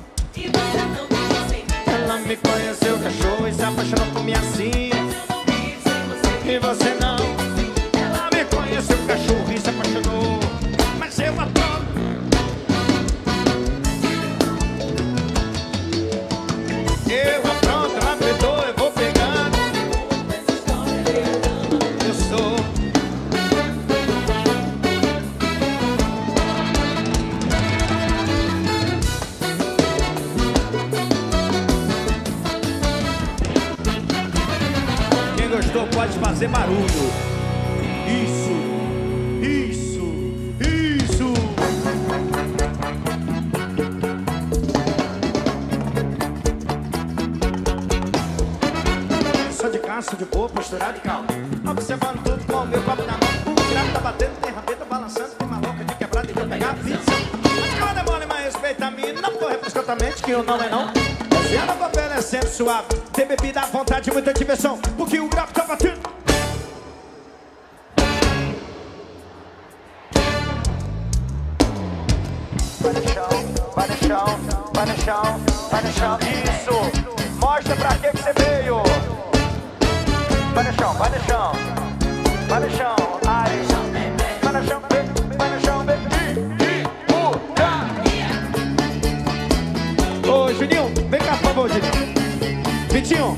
Ela me conheceu cachorro e se apaixonou por mim assim. E você não. Ela me conheceu cachorro e se apaixonou, mas eu adoro. interruptor pode fazer barulho. Isso. Só de caça, de boa, posturado e calma. Observando tudo com o meu copo na mão. O grave tá batendo, tem rabeta balançando, tem uma louca de quebrada e vou pegar a pizza. Mas que ela demora, mas respeita a mim. Não corre pescotamente, que o não é não. Fazendo a papel é sempre suave. Tem bebida à vontade, muita diversão. Porque o grave tá batendo. Vai no chão, vai no chão, vai no chão, vai no chão. Isso! Mostra pra que você veio. Vai no chão, vai no chão, vai no chão, ai. Vai no chão, vai no chão, ô, Juninho, vem cá, por favor, Juninho. Vitinho.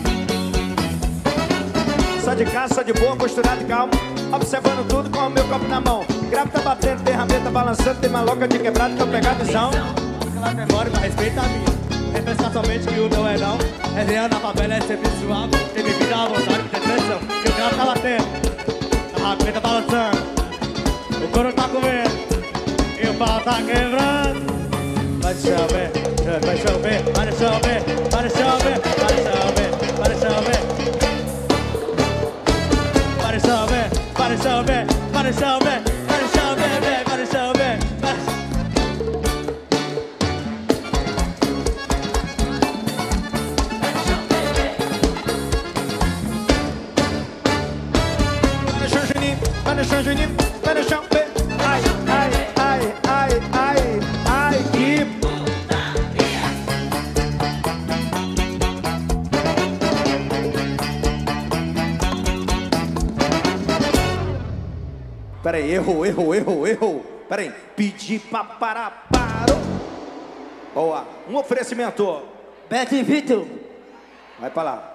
Só de casa, só de boa, posturado e calmo. Observando tudo com o meu copo na mão. Grave tá batendo, tem rabeta balançando, tem maloca de quebrado, então pega a visão. Ela demora, mas respeita a minha. Refresca somente que o não é não. Resenhando na favela é sempre suave. Tem bebida à vontade, tem pressão. Que o grave tá batendo, a rabeta balançando, o couro tá comendo e o pau tá quebrando. Vai chover, vai chover, vai chover, vai chover, vai chover, vai chover. Vai chover, vai chover, vai chover, vai chover, vai chover. Vai no chão, Juninho, vai no chão, ai, ai, ai, ai, ai, ai, que... Peraí, errou. Peraí, pedi pra parar, parou. Boa, um oferecimento. Beto e Vitor. Vai pra lá.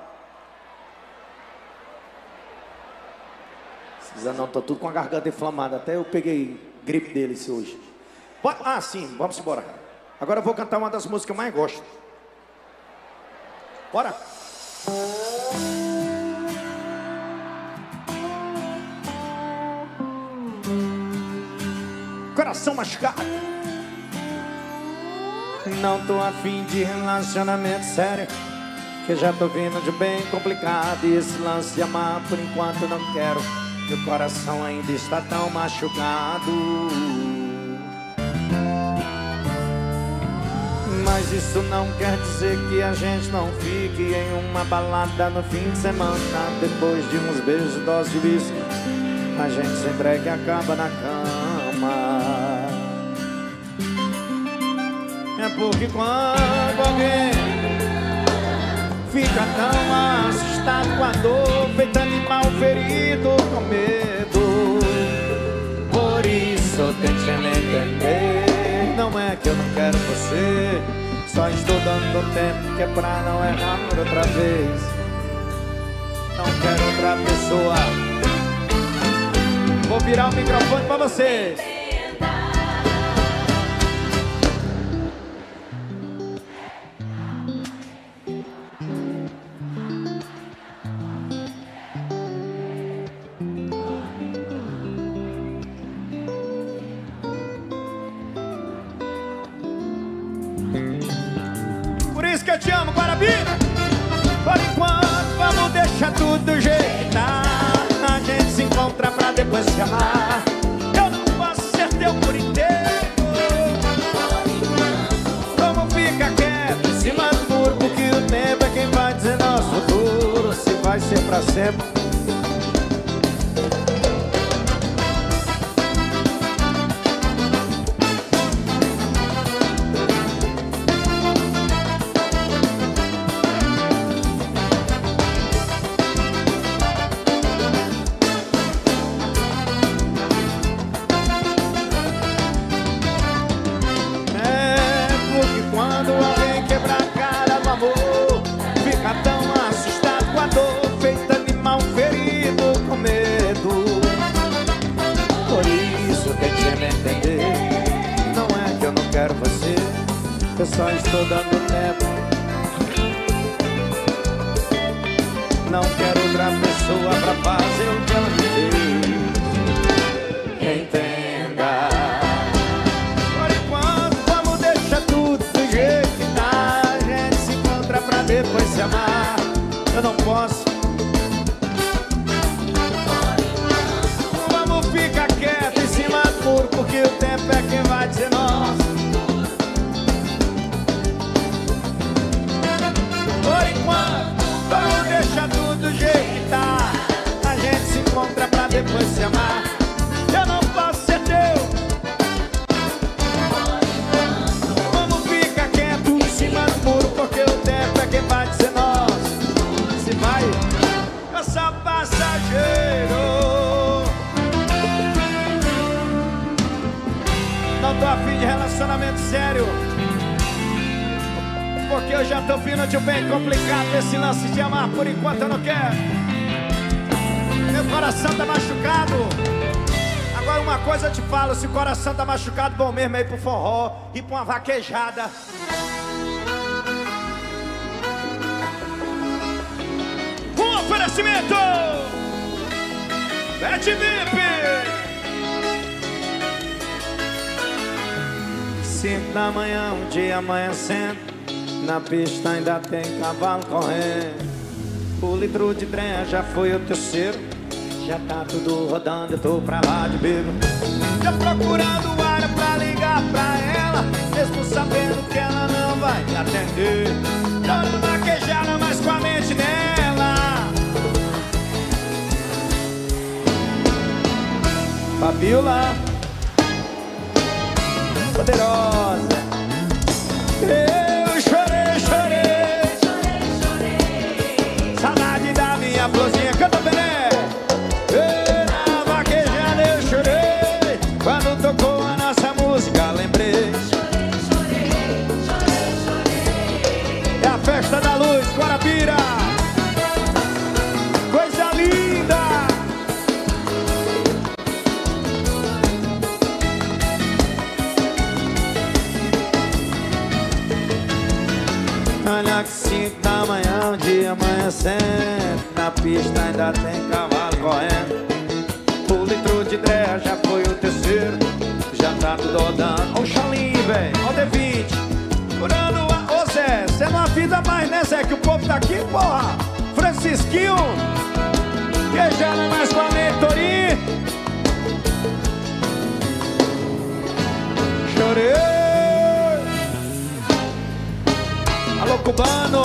Não, tô tudo com a garganta inflamada. Até eu peguei gripe deles hoje. Ah, sim, vamos embora. Agora eu vou cantar uma das músicas que eu mais gosto. Bora! Coração machucado. Não tô afim de relacionamento sério, que já tô vindo de bem complicado. E esse lance de amar por enquanto não quero. Meu coração ainda está tão machucado. Mas isso não quer dizer que a gente não fique em uma balada no fim de semana. Depois de uns beijos, dose de whisky, a gente se entrega e acaba na cama. É porque quando alguém fica tão assustado com a dor, feito animal ferido com medo. Por isso tente me entender. Não é que eu não quero você, só estou dando tempo que é pra não errar outra vez. Não quero outra pessoa. Vou virar o microfone pra você. Por isso que eu te amo, Guarabira. Por enquanto, vamos deixar tudo do jeito que tá. A gente se encontra pra depois se amar. Eu não posso ser teu por inteiro. Como fica quieto em cima do muro, porque o tempo é quem vai dizer nosso futuro, se vai ser pra sempre. Quando alguém quebra a cara do amor, fica tão assustado com a dor, feito animal ferido com medo. Por isso tente me entender. Não é que eu não quero você, eu só estou dando tempo. Não quero outra pessoa pra fazer o que ela fez. Entenda. Por enquanto vamos deixar tudo do jeito que tá. A gente se encontra pra depois se amar. Eu não posso. Vamos ficar quieto em cima do muro, porque o tempo é quem vai dizer nosso. Por enquanto vamos deixar tudo do jeito que tá. A gente se encontra pra depois se amar. Eu não posso ser teu. Vamos ficar quieto em cima do muro, porque o tempo é quem vai dizer nosso. Se vai, eu sou passageiro. Não tô afim de relacionamento sério, porque eu já tô vindo de bem complicado esse lance de amar. Por enquanto eu não quero. Meu coração tá machucado. Agora uma coisa eu te falo: se o coração tá machucado, bom mesmo é ir pro forró, ir pra uma vaquejada. Um oferecimento Pet VIP. 5 da manhã, um dia amanhecendo, na pista ainda tem cavalo correndo. O litro de trem já foi o terceiro. Já tá tudo rodando, eu tô pra lá de bebo. Já procurando área pra ligar pra ela, mesmo sabendo que ela não vai me atender. Dando vaquejada, mas com a mente nela. Fabiola poderosa. Eu chorei, chorei, saudade da minha florzinha. Canta, Bené. Na vaquejada eu chorei, quando tocou a nossa música lembrei. É a festa da luz, Guarabira. Coisa linda. Olha que 5 da manhã, um dia amanhecendo, na pista ainda tem cavalo correndo. O litro de dreia já foi o terceiro. Já tá tudo rodando. Ó o Chalinho, velho, ó o D20 curando a... Ô Zé, cê não avisa mais, né, Zé, que o povo tá aqui, porra. Francisquinho queijando mais com a mentoria. Chorei. Alô, cubano.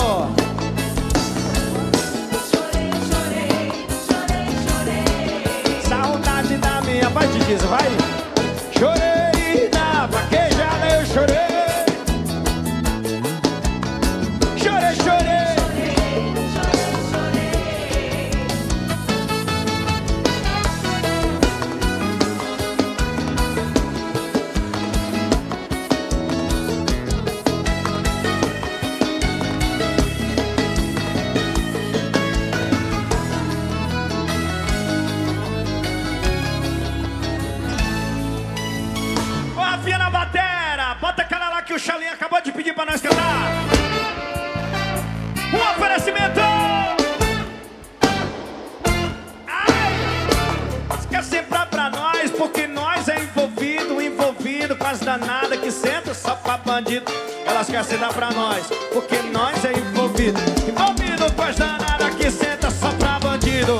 Chorei, chorei, chorei, chorei. Saudade da minha vai, te diz, vai. Chorei na vaquejada, eu chorei. Chorei, chorei. Que o Chalinho acabou de pedir pra nós cantar. Um oferecimento. Ai, esquece pra nós, porque nós é envolvido com as danadas que senta só pra bandido. Elas querem se dar pra nós, porque nós é envolvido com as danadas que senta só pra bandido.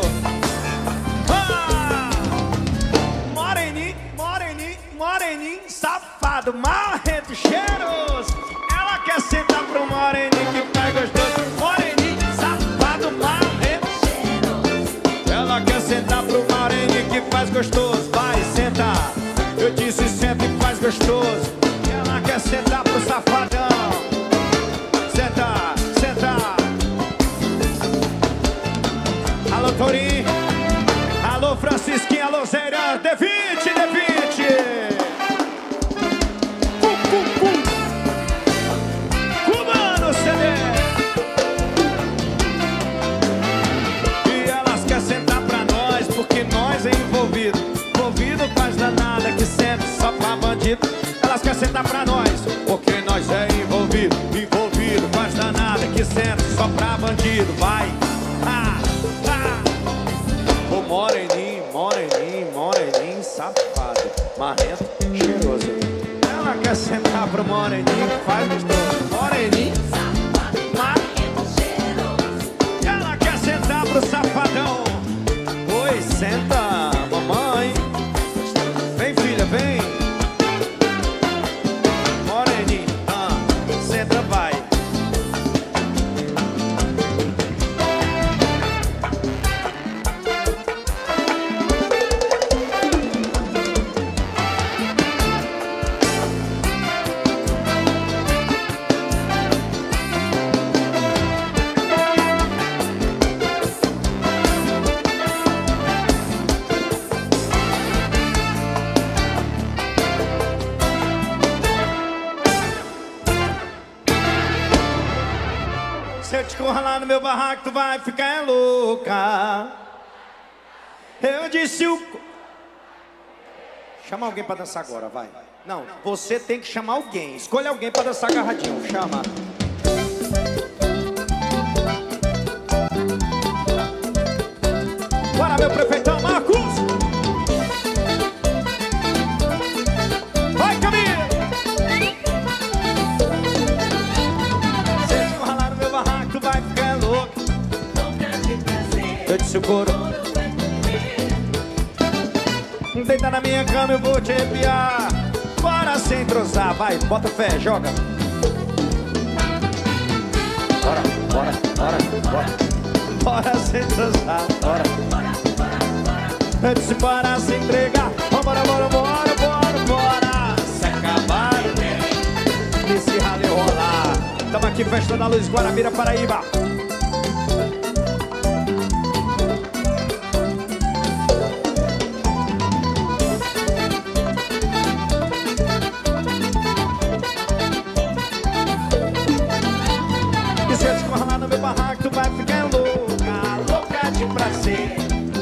Moreninho, safado, marrento, cheiroso. Ela quer sentar pro moreninho que faz gostoso. Moreninho, safado, marrento, cheiroso. Ela quer sentar pro moreninho que faz gostoso. Vai sentar, eu disse senta e faz gostoso. Ela quer sentar pro safadão. Senta, senta. Alô, Torinho. Alô, Francisquinho. Alô, Zéria. D20, D20. Cubano CD. E elas querem sentar pra nós, porque nós é envolvido com as danadas que senta só pra bandido. Elas querem sentar pra nós, porque nós é envolvido com as danadas que senta só pra bandido. Vai, Marrento, cheiroso. Ela quer sentar pro moreninho, faz gostoso. Moreninho, marrento, cheiroso. Ela quer sentar pro safadão. Oi, senta, mamãe. Vem, filha, vem. Moreninho, senta, vai. Se eu te encurralar no meu barraco, tu vai ficar louca. Eu disse o... Chama alguém pra dançar agora, vai. Não, você tem que chamar alguém. Escolha alguém pra dançar agarradinho. Chama. Bora, meu prefeitão Marcos. Vai, Camila. Tu vai ficar louco. Eu disse o couro. Deita na minha cama, eu vou te arrepiar. Bora sem entrosar, vai, bota fé, joga. Bora, bora, bora, bora. Bora sem entrosar, bora. Eu disse bora sem entregar. Bora, bora, bora, bora, bora. Se acabar, esse rally rolar. Tamo aqui, Festa da Luz, Guarabira, Paraíba. E se eu te encurralar no meu barraco, tu vai ficar louca, louca de prazer.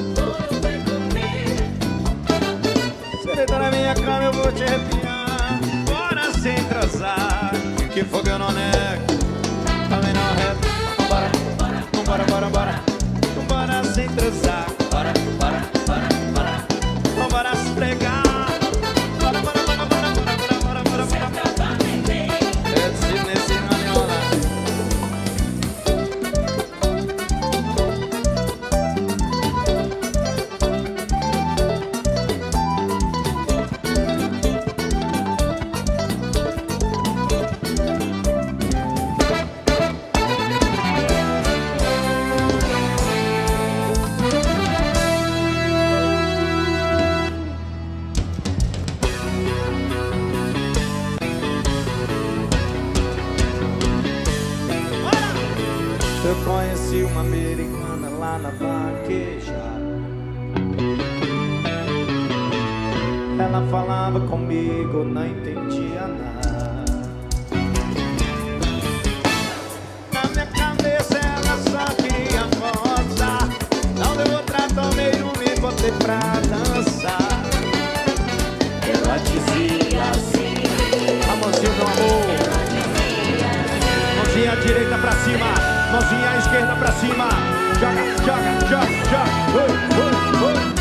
Se deitar na minha cama, eu vou te arrepiar. Bora sem entrosar, que fogo eu não nego. Também não reto. Vambora, vambora, bora, bora. Vambora sem transar. Bora, bora, bora, bora. Vambora se pregar. Bora, bora, bora, bora, bora, bora, bora, bora, bora. Eu disse nesse maniola. Eu conheci uma americana lá na vaqueja. Ela falava comigo, não entendia nada. Na minha cabeça ela só queria gozar. Não deu outra, tomei e botei pra dançar. Ela dizia assim: amorzinho, meu amor. Mãozinha direita pra cima. Mãozinha esquerda pra cima. Joga, joga, joga, joga. Oi, oi, oi.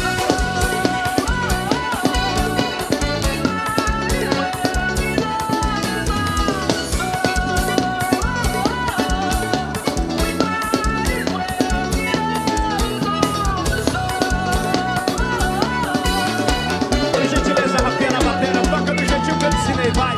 Por gentileza, rapinha na bateria. Toca do jeitinho que eu ensinei, vai.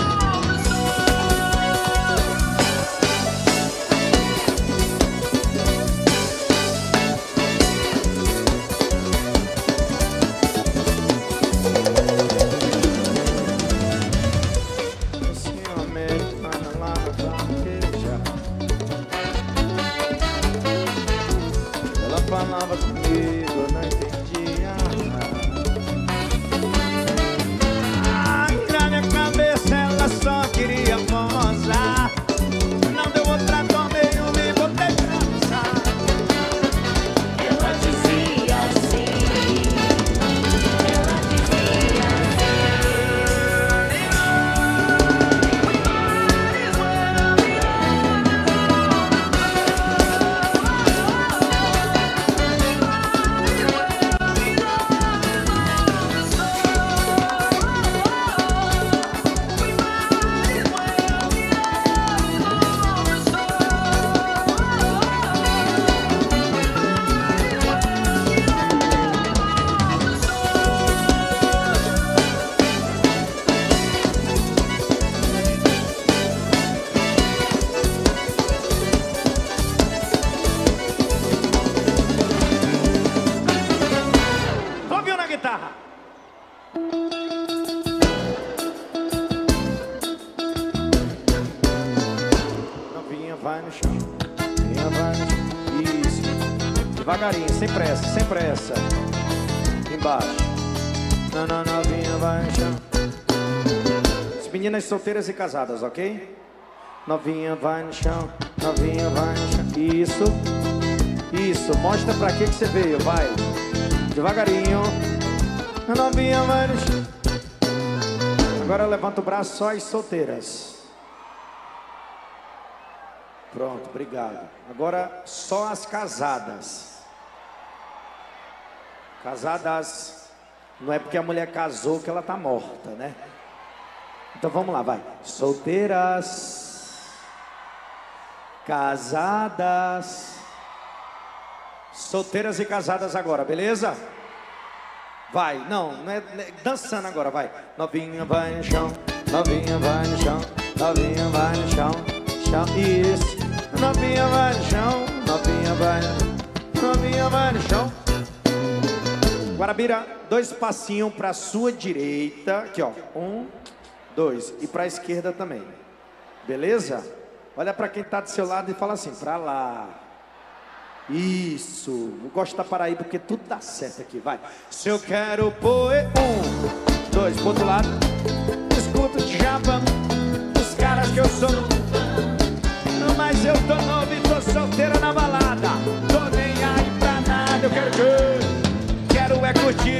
Falava comigo, eu não entendia nada. Na minha cabeça ela só queria gozar. Não deu outra, tomei e botei pra dançar. Ela dizia assim. Ela dizia assim. devagarinho, sem pressa, sem pressa. Embaixo. Não, novinha, vai no chão. As meninas solteiras e casadas, ok? Novinha, vai no chão. Novinha, vai no chão. Isso. Isso, mostra pra que você veio, vai. Devagarinho. Novinha, vai no chão. Agora levanta o braço só as solteiras. Pronto, obrigado. Agora só as casadas. Casadas. Não é porque a mulher casou que ela tá morta, né? Então vamos lá, vai. Solteiras. Casadas. Solteiras e casadas agora, beleza? Vai, não é dançando agora, vai. Novinha vai no chão, novinha vai no chão, novinha vai no chão, chão, isso. Novinha vai no chão, novinha vai no chão. Guarabira, 2 passinhos pra sua direita, aqui ó, 1, 2, e pra esquerda também, beleza? Olha pra quem tá do seu lado e fala assim, pra lá. Isso, eu gosto da Paraíba porque tudo dá certo aqui, vai. Se eu quero pôr 1, 2, pro outro lado. Escuto de Japão, os caras que eu sou. Mas eu tô novo e tô solteiro na balada. Tô nem aí pra nada, eu quero é curtir.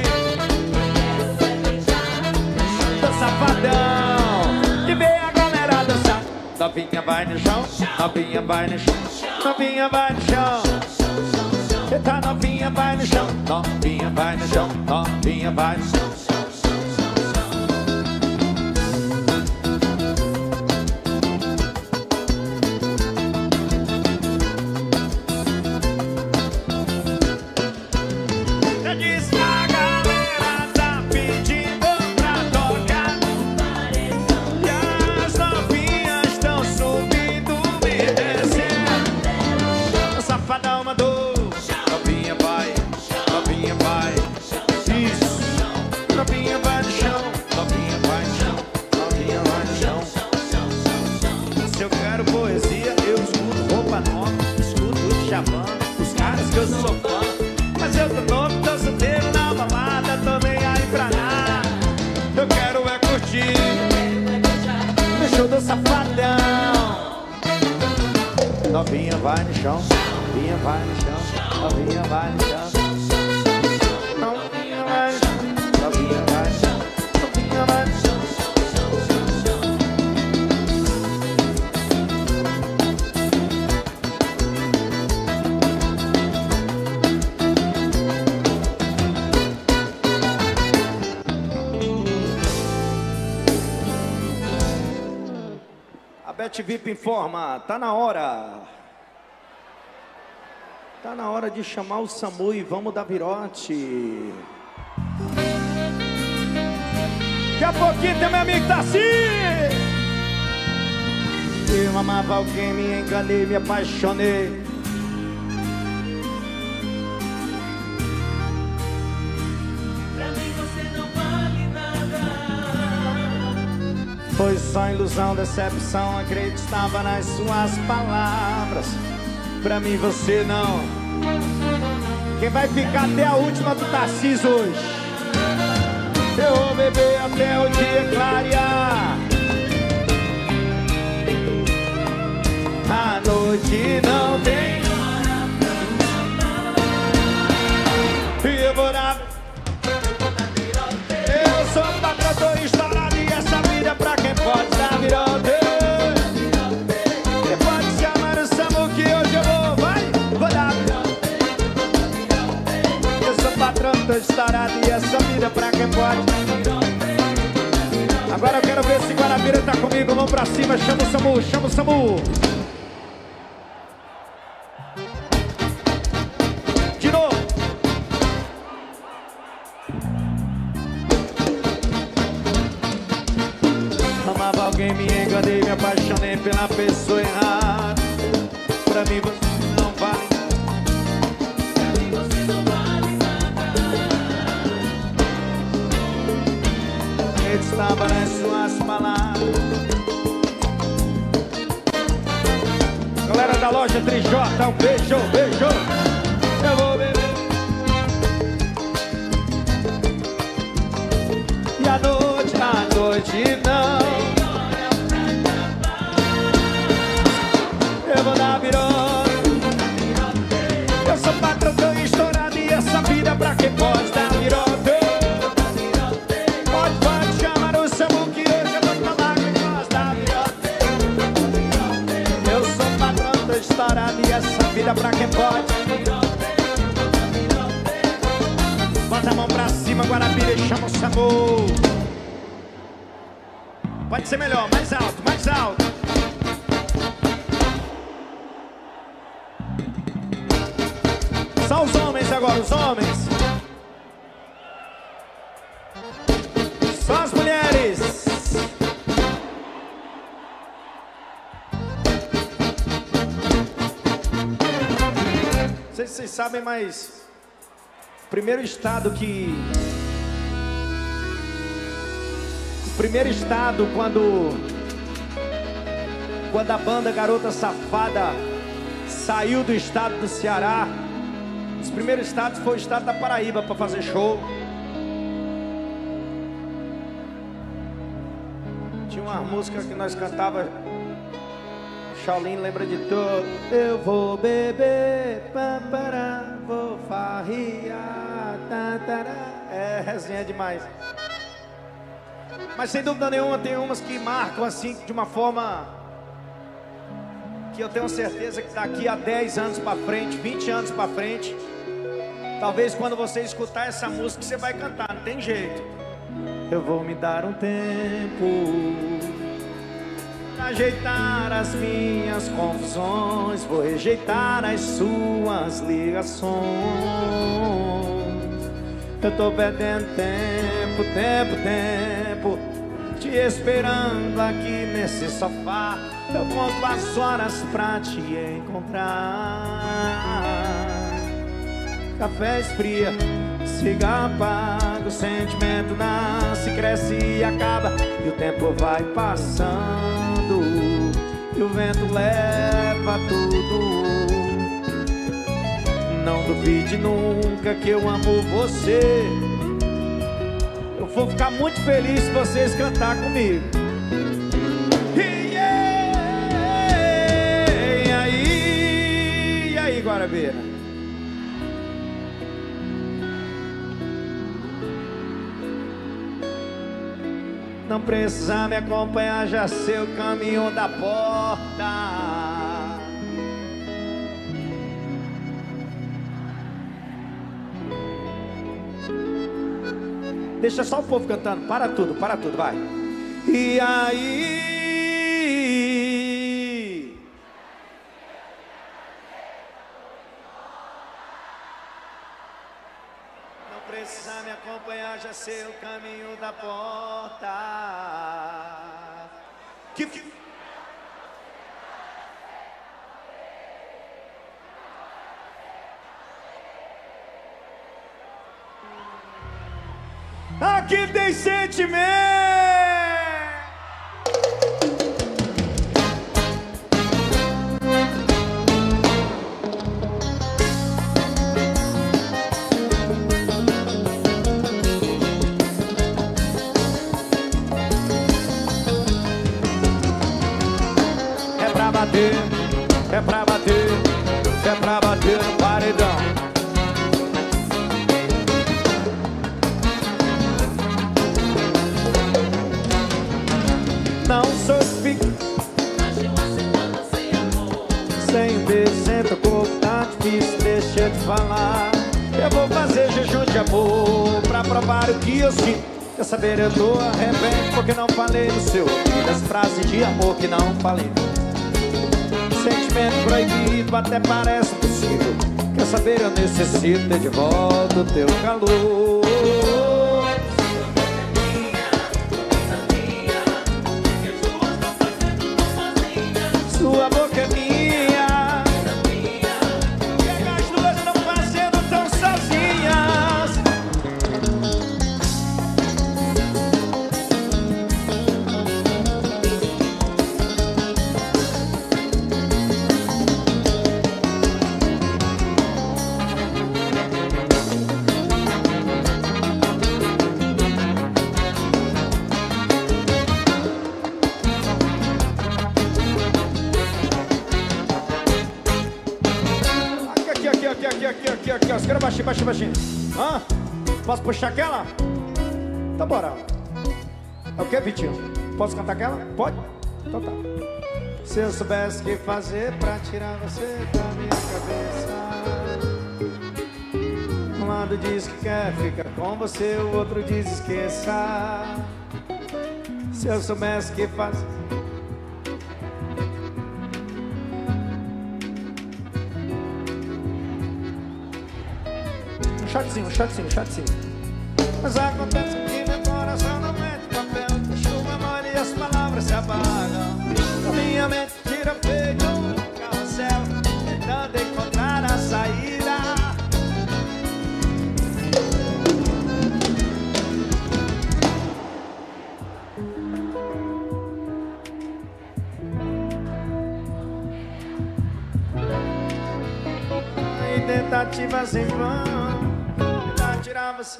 Tô safadão, de ver a galera dançar. Novinha vai no chão, novinha vai no chão, novinha vai no chão. Eita, novinha vai no chão, novinha vai no chão, novinha vai no chão. Novinha vai no chão, novinha vai no chão, novinha vai no chão. Novinha vai no chão, novinha vai no chão, novinha vai no chão. A Bet VIP informa, tá na hora. Tá na hora de chamar o SAMU e vamos dar virote. Daqui a pouquinho tem meu amigo Tassi. Eu amava alguém, me enganei, me apaixonei. Pra mim você não vale nada. Foi só ilusão, decepção, acreditava nas suas palavras. Pra mim você não. Quem vai ficar até a última do Tarcísio hoje? Eu vou beber até o dia clarear. A noite não tem hora pra e eu vou dar. Eu sou patrão, tô estourado e essa vida é pra quem pode dar virote. Tô estourado e essa vida pra quem pode. Agora eu quero ver se Guarabira tá comigo. Vamos pra cima, chama o SAMU, chama o SAMU. De novo. Amava alguém, me enganei, me apaixonei pela pessoa errada. Pra mim você não vale. Estava nas suas palavras. Galera da loja Trijota, um beijo, beijo. Eu vou beber multidão. Eu vou dar virota. Eu sou patrão, tô estourado e essa vida é pra quem pode dar virota. Pode chamar o Samu que hoje eu vou tomar quem gosta da virota. Eu sou patrão, tô estourado e essa vida é pra quem pode. Bota a mão pra cima, Guarabira e chama o Samu. Pode ser melhor, mais alto, mais alto. Só os homens agora, os homens. Só as mulheres. Não sei se vocês sabem, mas o primeiro estado quando a banda Garota Safada saiu do estado do Ceará, os primeiros estados foi o estado da Paraíba para fazer show. Tinha uma música que nós cantava, Shaolin lembra de tudo. Eu vou beber, papará, vou farriar, tatará. É resenha demais. Mas sem dúvida nenhuma tem umas que marcam assim de uma forma que eu tenho certeza que daqui a 10 anos pra frente, 20 anos pra frente, talvez quando você escutar essa música você vai cantar, não tem jeito. Eu vou me dar um tempo pra ajeitar as minhas confusões, vou rejeitar as suas ligações. Eu tô perdendo tempo, te esperando aqui nesse sofá. Eu conto as horas pra te encontrar. Café esfria, cigarro apaga, o sentimento nasce, cresce e acaba. E o tempo vai passando, e o vento leva tudo. Não duvide nunca que eu amo você. Eu vou ficar muito feliz se vocês cantar comigo. E aí, Guarabira? Não precisa me acompanhar, já sei o caminho da porta. Deixa só o povo cantando, para tudo, vai. E aí? Não precisa me acompanhar, já sei o caminho da porta. Aqui tem sentimento. É pra bater, é pra bater, é pra bater no paredão. Não sou fico sem um beijo, senta o corpo, tá difícil, deixa eu te falar. Eu vou fazer jejum de amor pra provar o que eu sinto. Quer saber, eu tô arrebento porque não falei no seu ouvido as frases de amor que não falei. Sentimento proibido até parece possível. Quer saber, eu necessito ter de volta o teu calor. Sua boca é minha, e as duas estão fazendo tão sozinhas. Hã? Posso puxar aquela? Então bora. É o que, Vitinho? Posso cantar aquela? Pode? Então tá. Se eu soubesse o que fazer pra tirar você da minha cabeça. Um lado diz que quer ficar com você, o outro diz esqueça. Se eu soubesse o que fazer. Um shotzinho. Mas acontece que meu coração não mete papel. A chuva molha e as palavras se apagam. A minha mente tira feito um carrossel, tentando encontrar a saída. E tentativas em vão tirar você.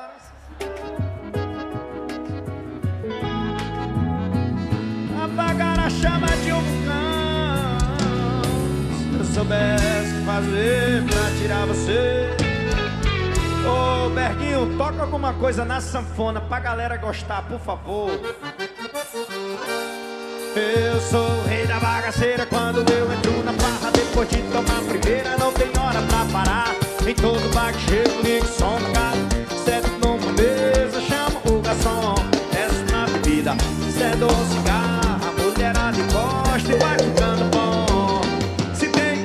Apagar a chama de um vulcão. Se eu soubesse o que fazer pra tirar você. Ô Berguinho, toca alguma coisa na sanfona pra galera gostar, por favor. Eu sou o rei da bagaceira. Quando eu entro na barra, depois de tomar a primeira, não tem hora pra parar. Em todo bar que chego, ligo o som do carro. Sento numa mesa, chamo o garçom. Desce na bebida, cedo um cigarro. A mulherada encosta e vai ficando bom. Se tem,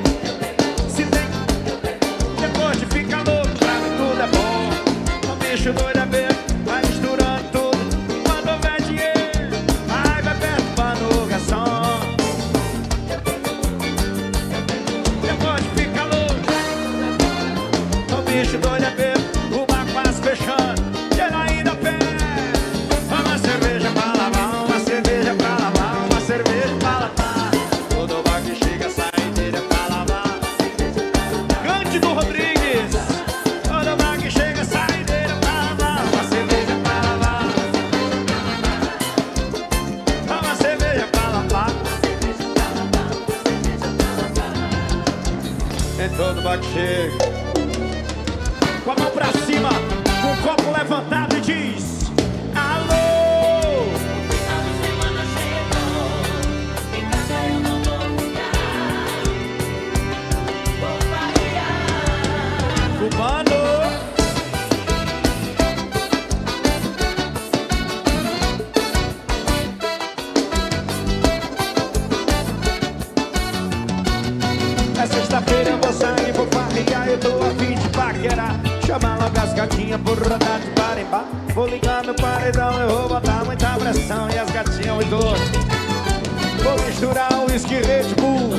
depois de ficar louco, pra mim tudo é bom. O bicho doido é bebo, vai misturando tudo. Quando houver dinheiro, vai perturbando o garçom. Depois de ficar louco, o bicho doido é bebo, o bar quase fechando, e ele ainda pede uma cerveja pra lavar, uma cerveja pra lavar, uma cerveja pra lavar. Todo bar que chega, saideira pra lavar. Cândido Rodrigues. Todo bar que chega, saideira pra lavar, uma cerveja pra lavar, uma cerveja pra lavar. Em todo bar que chega, com a mão pra cima, com o copo levantado e diz: alô! Final de semana chegou, em casa eu não vou ficar. Vou variar. Cubano! É sexta-feira, eu vou sair, vou farrear, eu tô a fim de paquerar. Chamar logo as gatinhas por rodar de bar em bar. Vou ligar meu paredão, eu vou botar muita pressão. E as gatinhas muito doidas. Vou misturar o whisky Red Bull.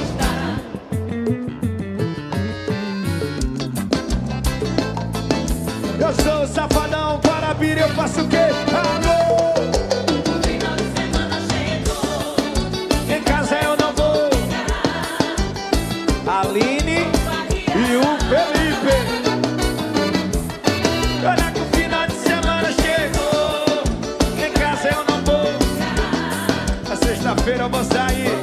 Eu sou o safadão, Guarabira, eu faço o quê? Alô! Final de semana chegou, Em casa eu não vou. Aline e o Felipe. Olha que o final de semana chegou. Em casa eu não vou. Na sexta-feira eu vou sair.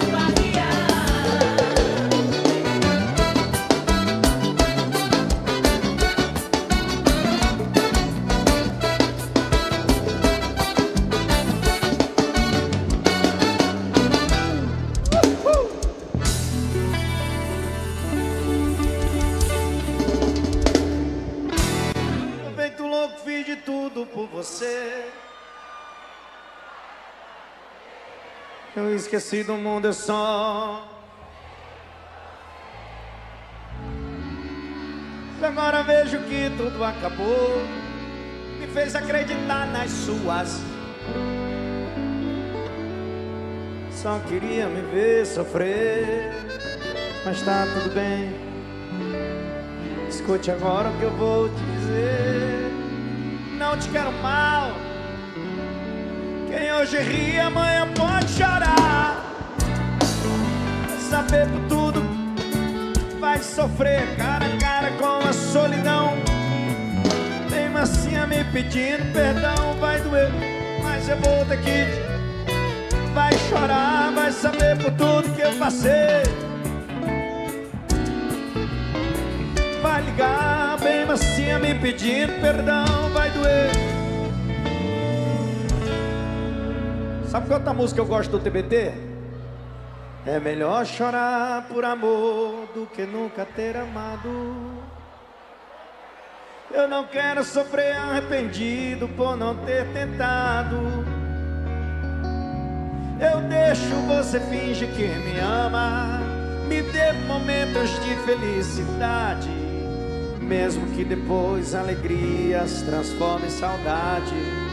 Tô feito louco, fiz de tudo por você. Eu esqueci do mundo, eu só. Agora vejo que tudo acabou. Me fez acreditar nas suas. Só queria me ver sofrer. Mas tá tudo bem. Escute agora o que eu vou te dizer. Não te quero mal. Quem hoje ri, amanhã pode chorar. Saber por tudo, vai sofrer cara a cara com a solidão. Tem massinha me pedindo perdão, vai doer, mas eu vou ter que. Vai chorar, vai saber por tudo que eu passei. Vai ligar bem macia me pedindo perdão, vai doer. Sabe qual outra música eu gosto do TBT? É melhor chorar por amor do que nunca ter amado. Eu não quero sofrer arrependido por não ter tentado. Eu deixo você fingir que me ama, me dê momentos de felicidade, mesmo que depois a alegria se transforme em saudade.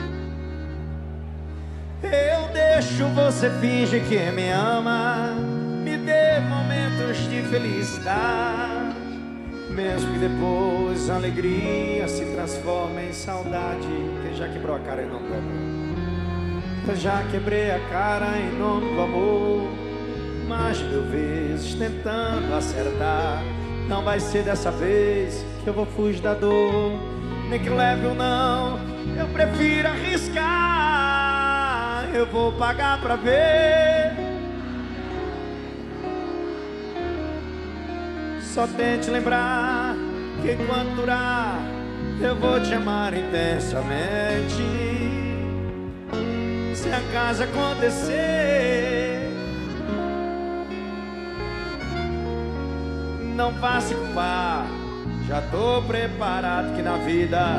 Eu deixo você fingir que me ama, me dê momentos de felicidade, mesmo que depois a alegria se transforme em saudade. Quem já quebrou a cara em nome do amor? Eu já quebrei a cara em nome do amor, mais 1000 vezes tentando acertar. Não vai ser dessa vez que eu vou fugir da dor, nem que leve ou não, eu prefiro arriscar. Eu vou pagar pra ver. Só tente lembrar que enquanto durar, eu vou te amar intensamente. Se acaso acontecer, não vá se culpar, já tô preparado que na vida...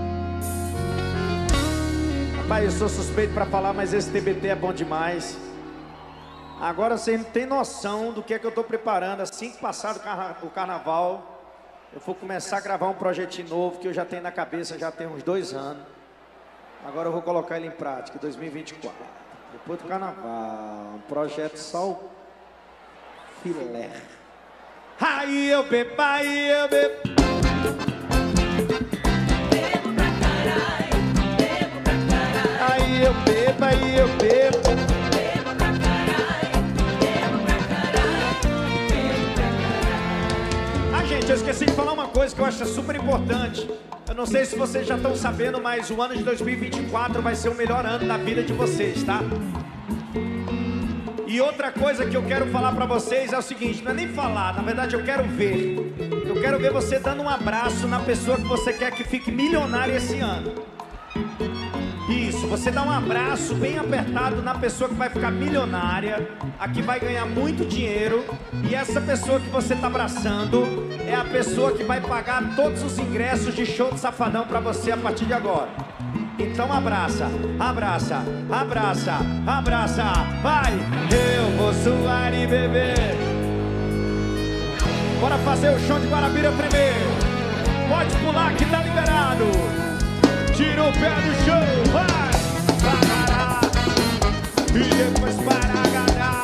Rapaz, eu sou suspeito pra falar, mas esse TBT é bom demais. Agora você não tem noção do que é que eu tô preparando. Assim que passar o carnaval, eu vou começar a gravar um projetinho novo que eu já tenho na cabeça, já tem uns 2 anos. Agora eu vou colocar ele em prática, 2024. Depois do carnaval, um projeto só o filé. Aí eu bebo, aí eu bebo. Bebo pra caralho, bebo pra caralho. Aí eu bebo, aí eu bebo. Bebo pra caralho, bebo pra caralho, bebo pra caralho. Ah, gente, eu esqueci de falar uma coisa que eu acho super importante. Eu não sei se vocês já estão sabendo, mas o ano de 2024 vai ser o melhor ano da vida de vocês, tá? E outra coisa que eu quero falar pra vocês é o seguinte, não é nem falar, na verdade eu quero ver. Eu quero ver você dando um abraço na pessoa que você quer que fique milionária esse ano. Isso, você dá um abraço bem apertado na pessoa que vai ficar milionária, a que vai ganhar muito dinheiro. E essa pessoa que você tá abraçando é a pessoa que vai pagar todos os ingressos de show de Safadão pra você a partir de agora. Então abraça, abraça, abraça, abraça, vai! Eu vou suar e beber. Bora fazer o chão de Guarabira primeiro. Pode pular que tá liberado. Tira o pé do chão, vai! Parará. E depois para agarrar.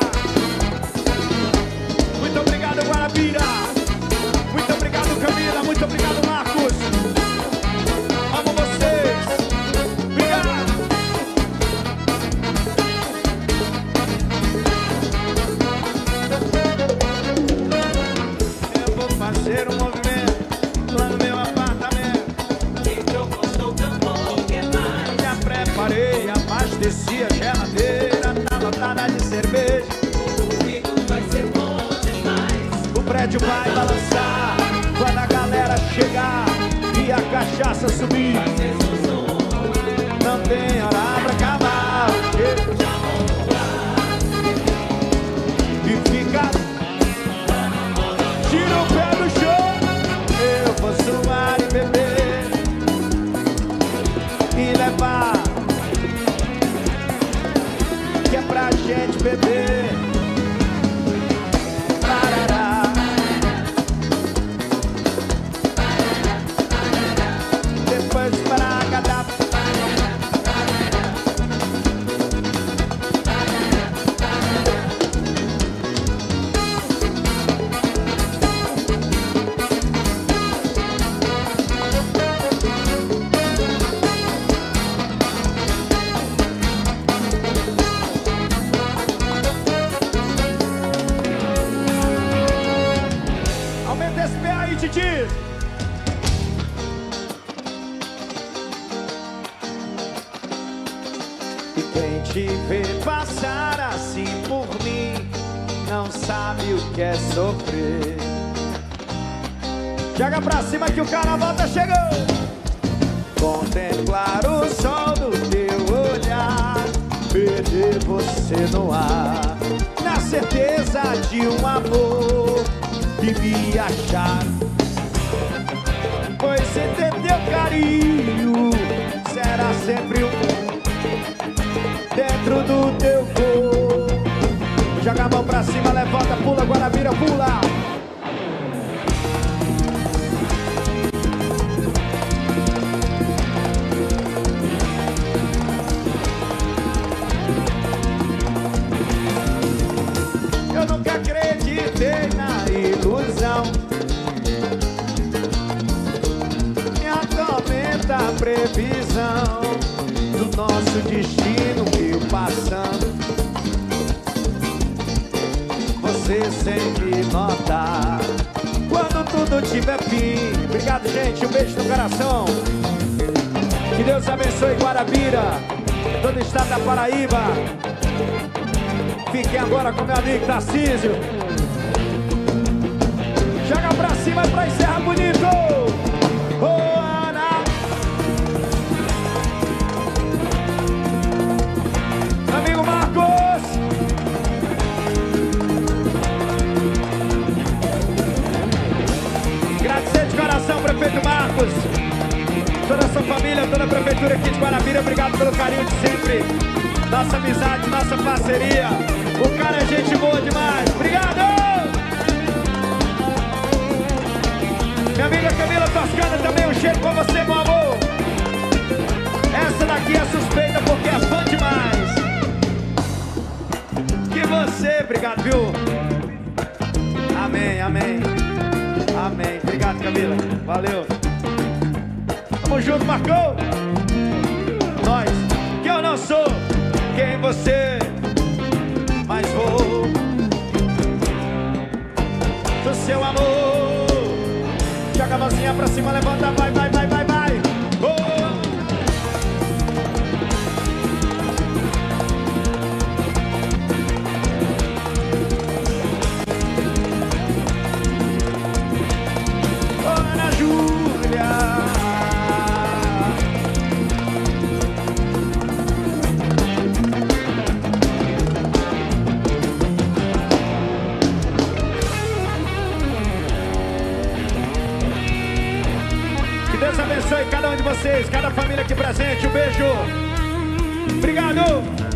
Muito obrigado, Guarabira. Muito obrigado, Camila. Muito obrigado, Marcos. Amo vocês. Obrigado. Eu vou fazer um movimento lá no meu apartamento. Já preparei, abasteci a geladeira, tá lotada de cerveja. Vai ser bom demais. O prédio vai balançar quando a galera chegar e a cachaça subir. Não tem hora pra acabar. E fica. Tira o pé do chão. Eu vou suar e beber e levar, que é pra gente beber. Parará. Depois para agradar. Aumenta esse pé aí, Titi. E quem te vê passar assim por mim não sabe o que é sofrer. Joga pra cima que o carnaval tá chegando. Contemplar o sol do teu olhar, perder você no ar, na certeza de um amor que me achar. Pois sem ter teu carinho será sempre dentro do teu corpo. Joga a mão pra cima, levanta, pula, Guarabira, pula. Eu nunca acreditei na ilusão, me atormenta a previsão do nosso destino meio passando, você sem me notar, quando tudo tiver fim. Obrigado, gente, um beijo no coração. Que Deus abençoe Guarabira, todo o estado da Paraíba. Fiquem agora com meu amigo Tarcísio. Joga pra cima pra encerrar bonito. Oh, Ana. Amigo Marcos. Agradecer de coração, prefeito Marcos, toda a sua família, toda a prefeitura aqui de Guarabira. Obrigado pelo carinho de sempre, nossa amizade, nossa parceria. O cara é gente boa demais. Obrigado! Minha amiga Camila Toscana também, um cheiro pra você, meu amor. Essa daqui é suspeita porque é fã demais. Que você, obrigado, viu? Amém, amém. Amém. Obrigado, Camila. Valeu. Tamo junto, Marcou. Nós, que eu não sou quem você, mas vou do seu amor. Joga a mãozinha pra cima, levanta, vai, vai, vai, vai, vai. Oh. Oh, Ana Júlia. Deus abençoe cada um de vocês, cada família aqui presente. Um beijo. Obrigado.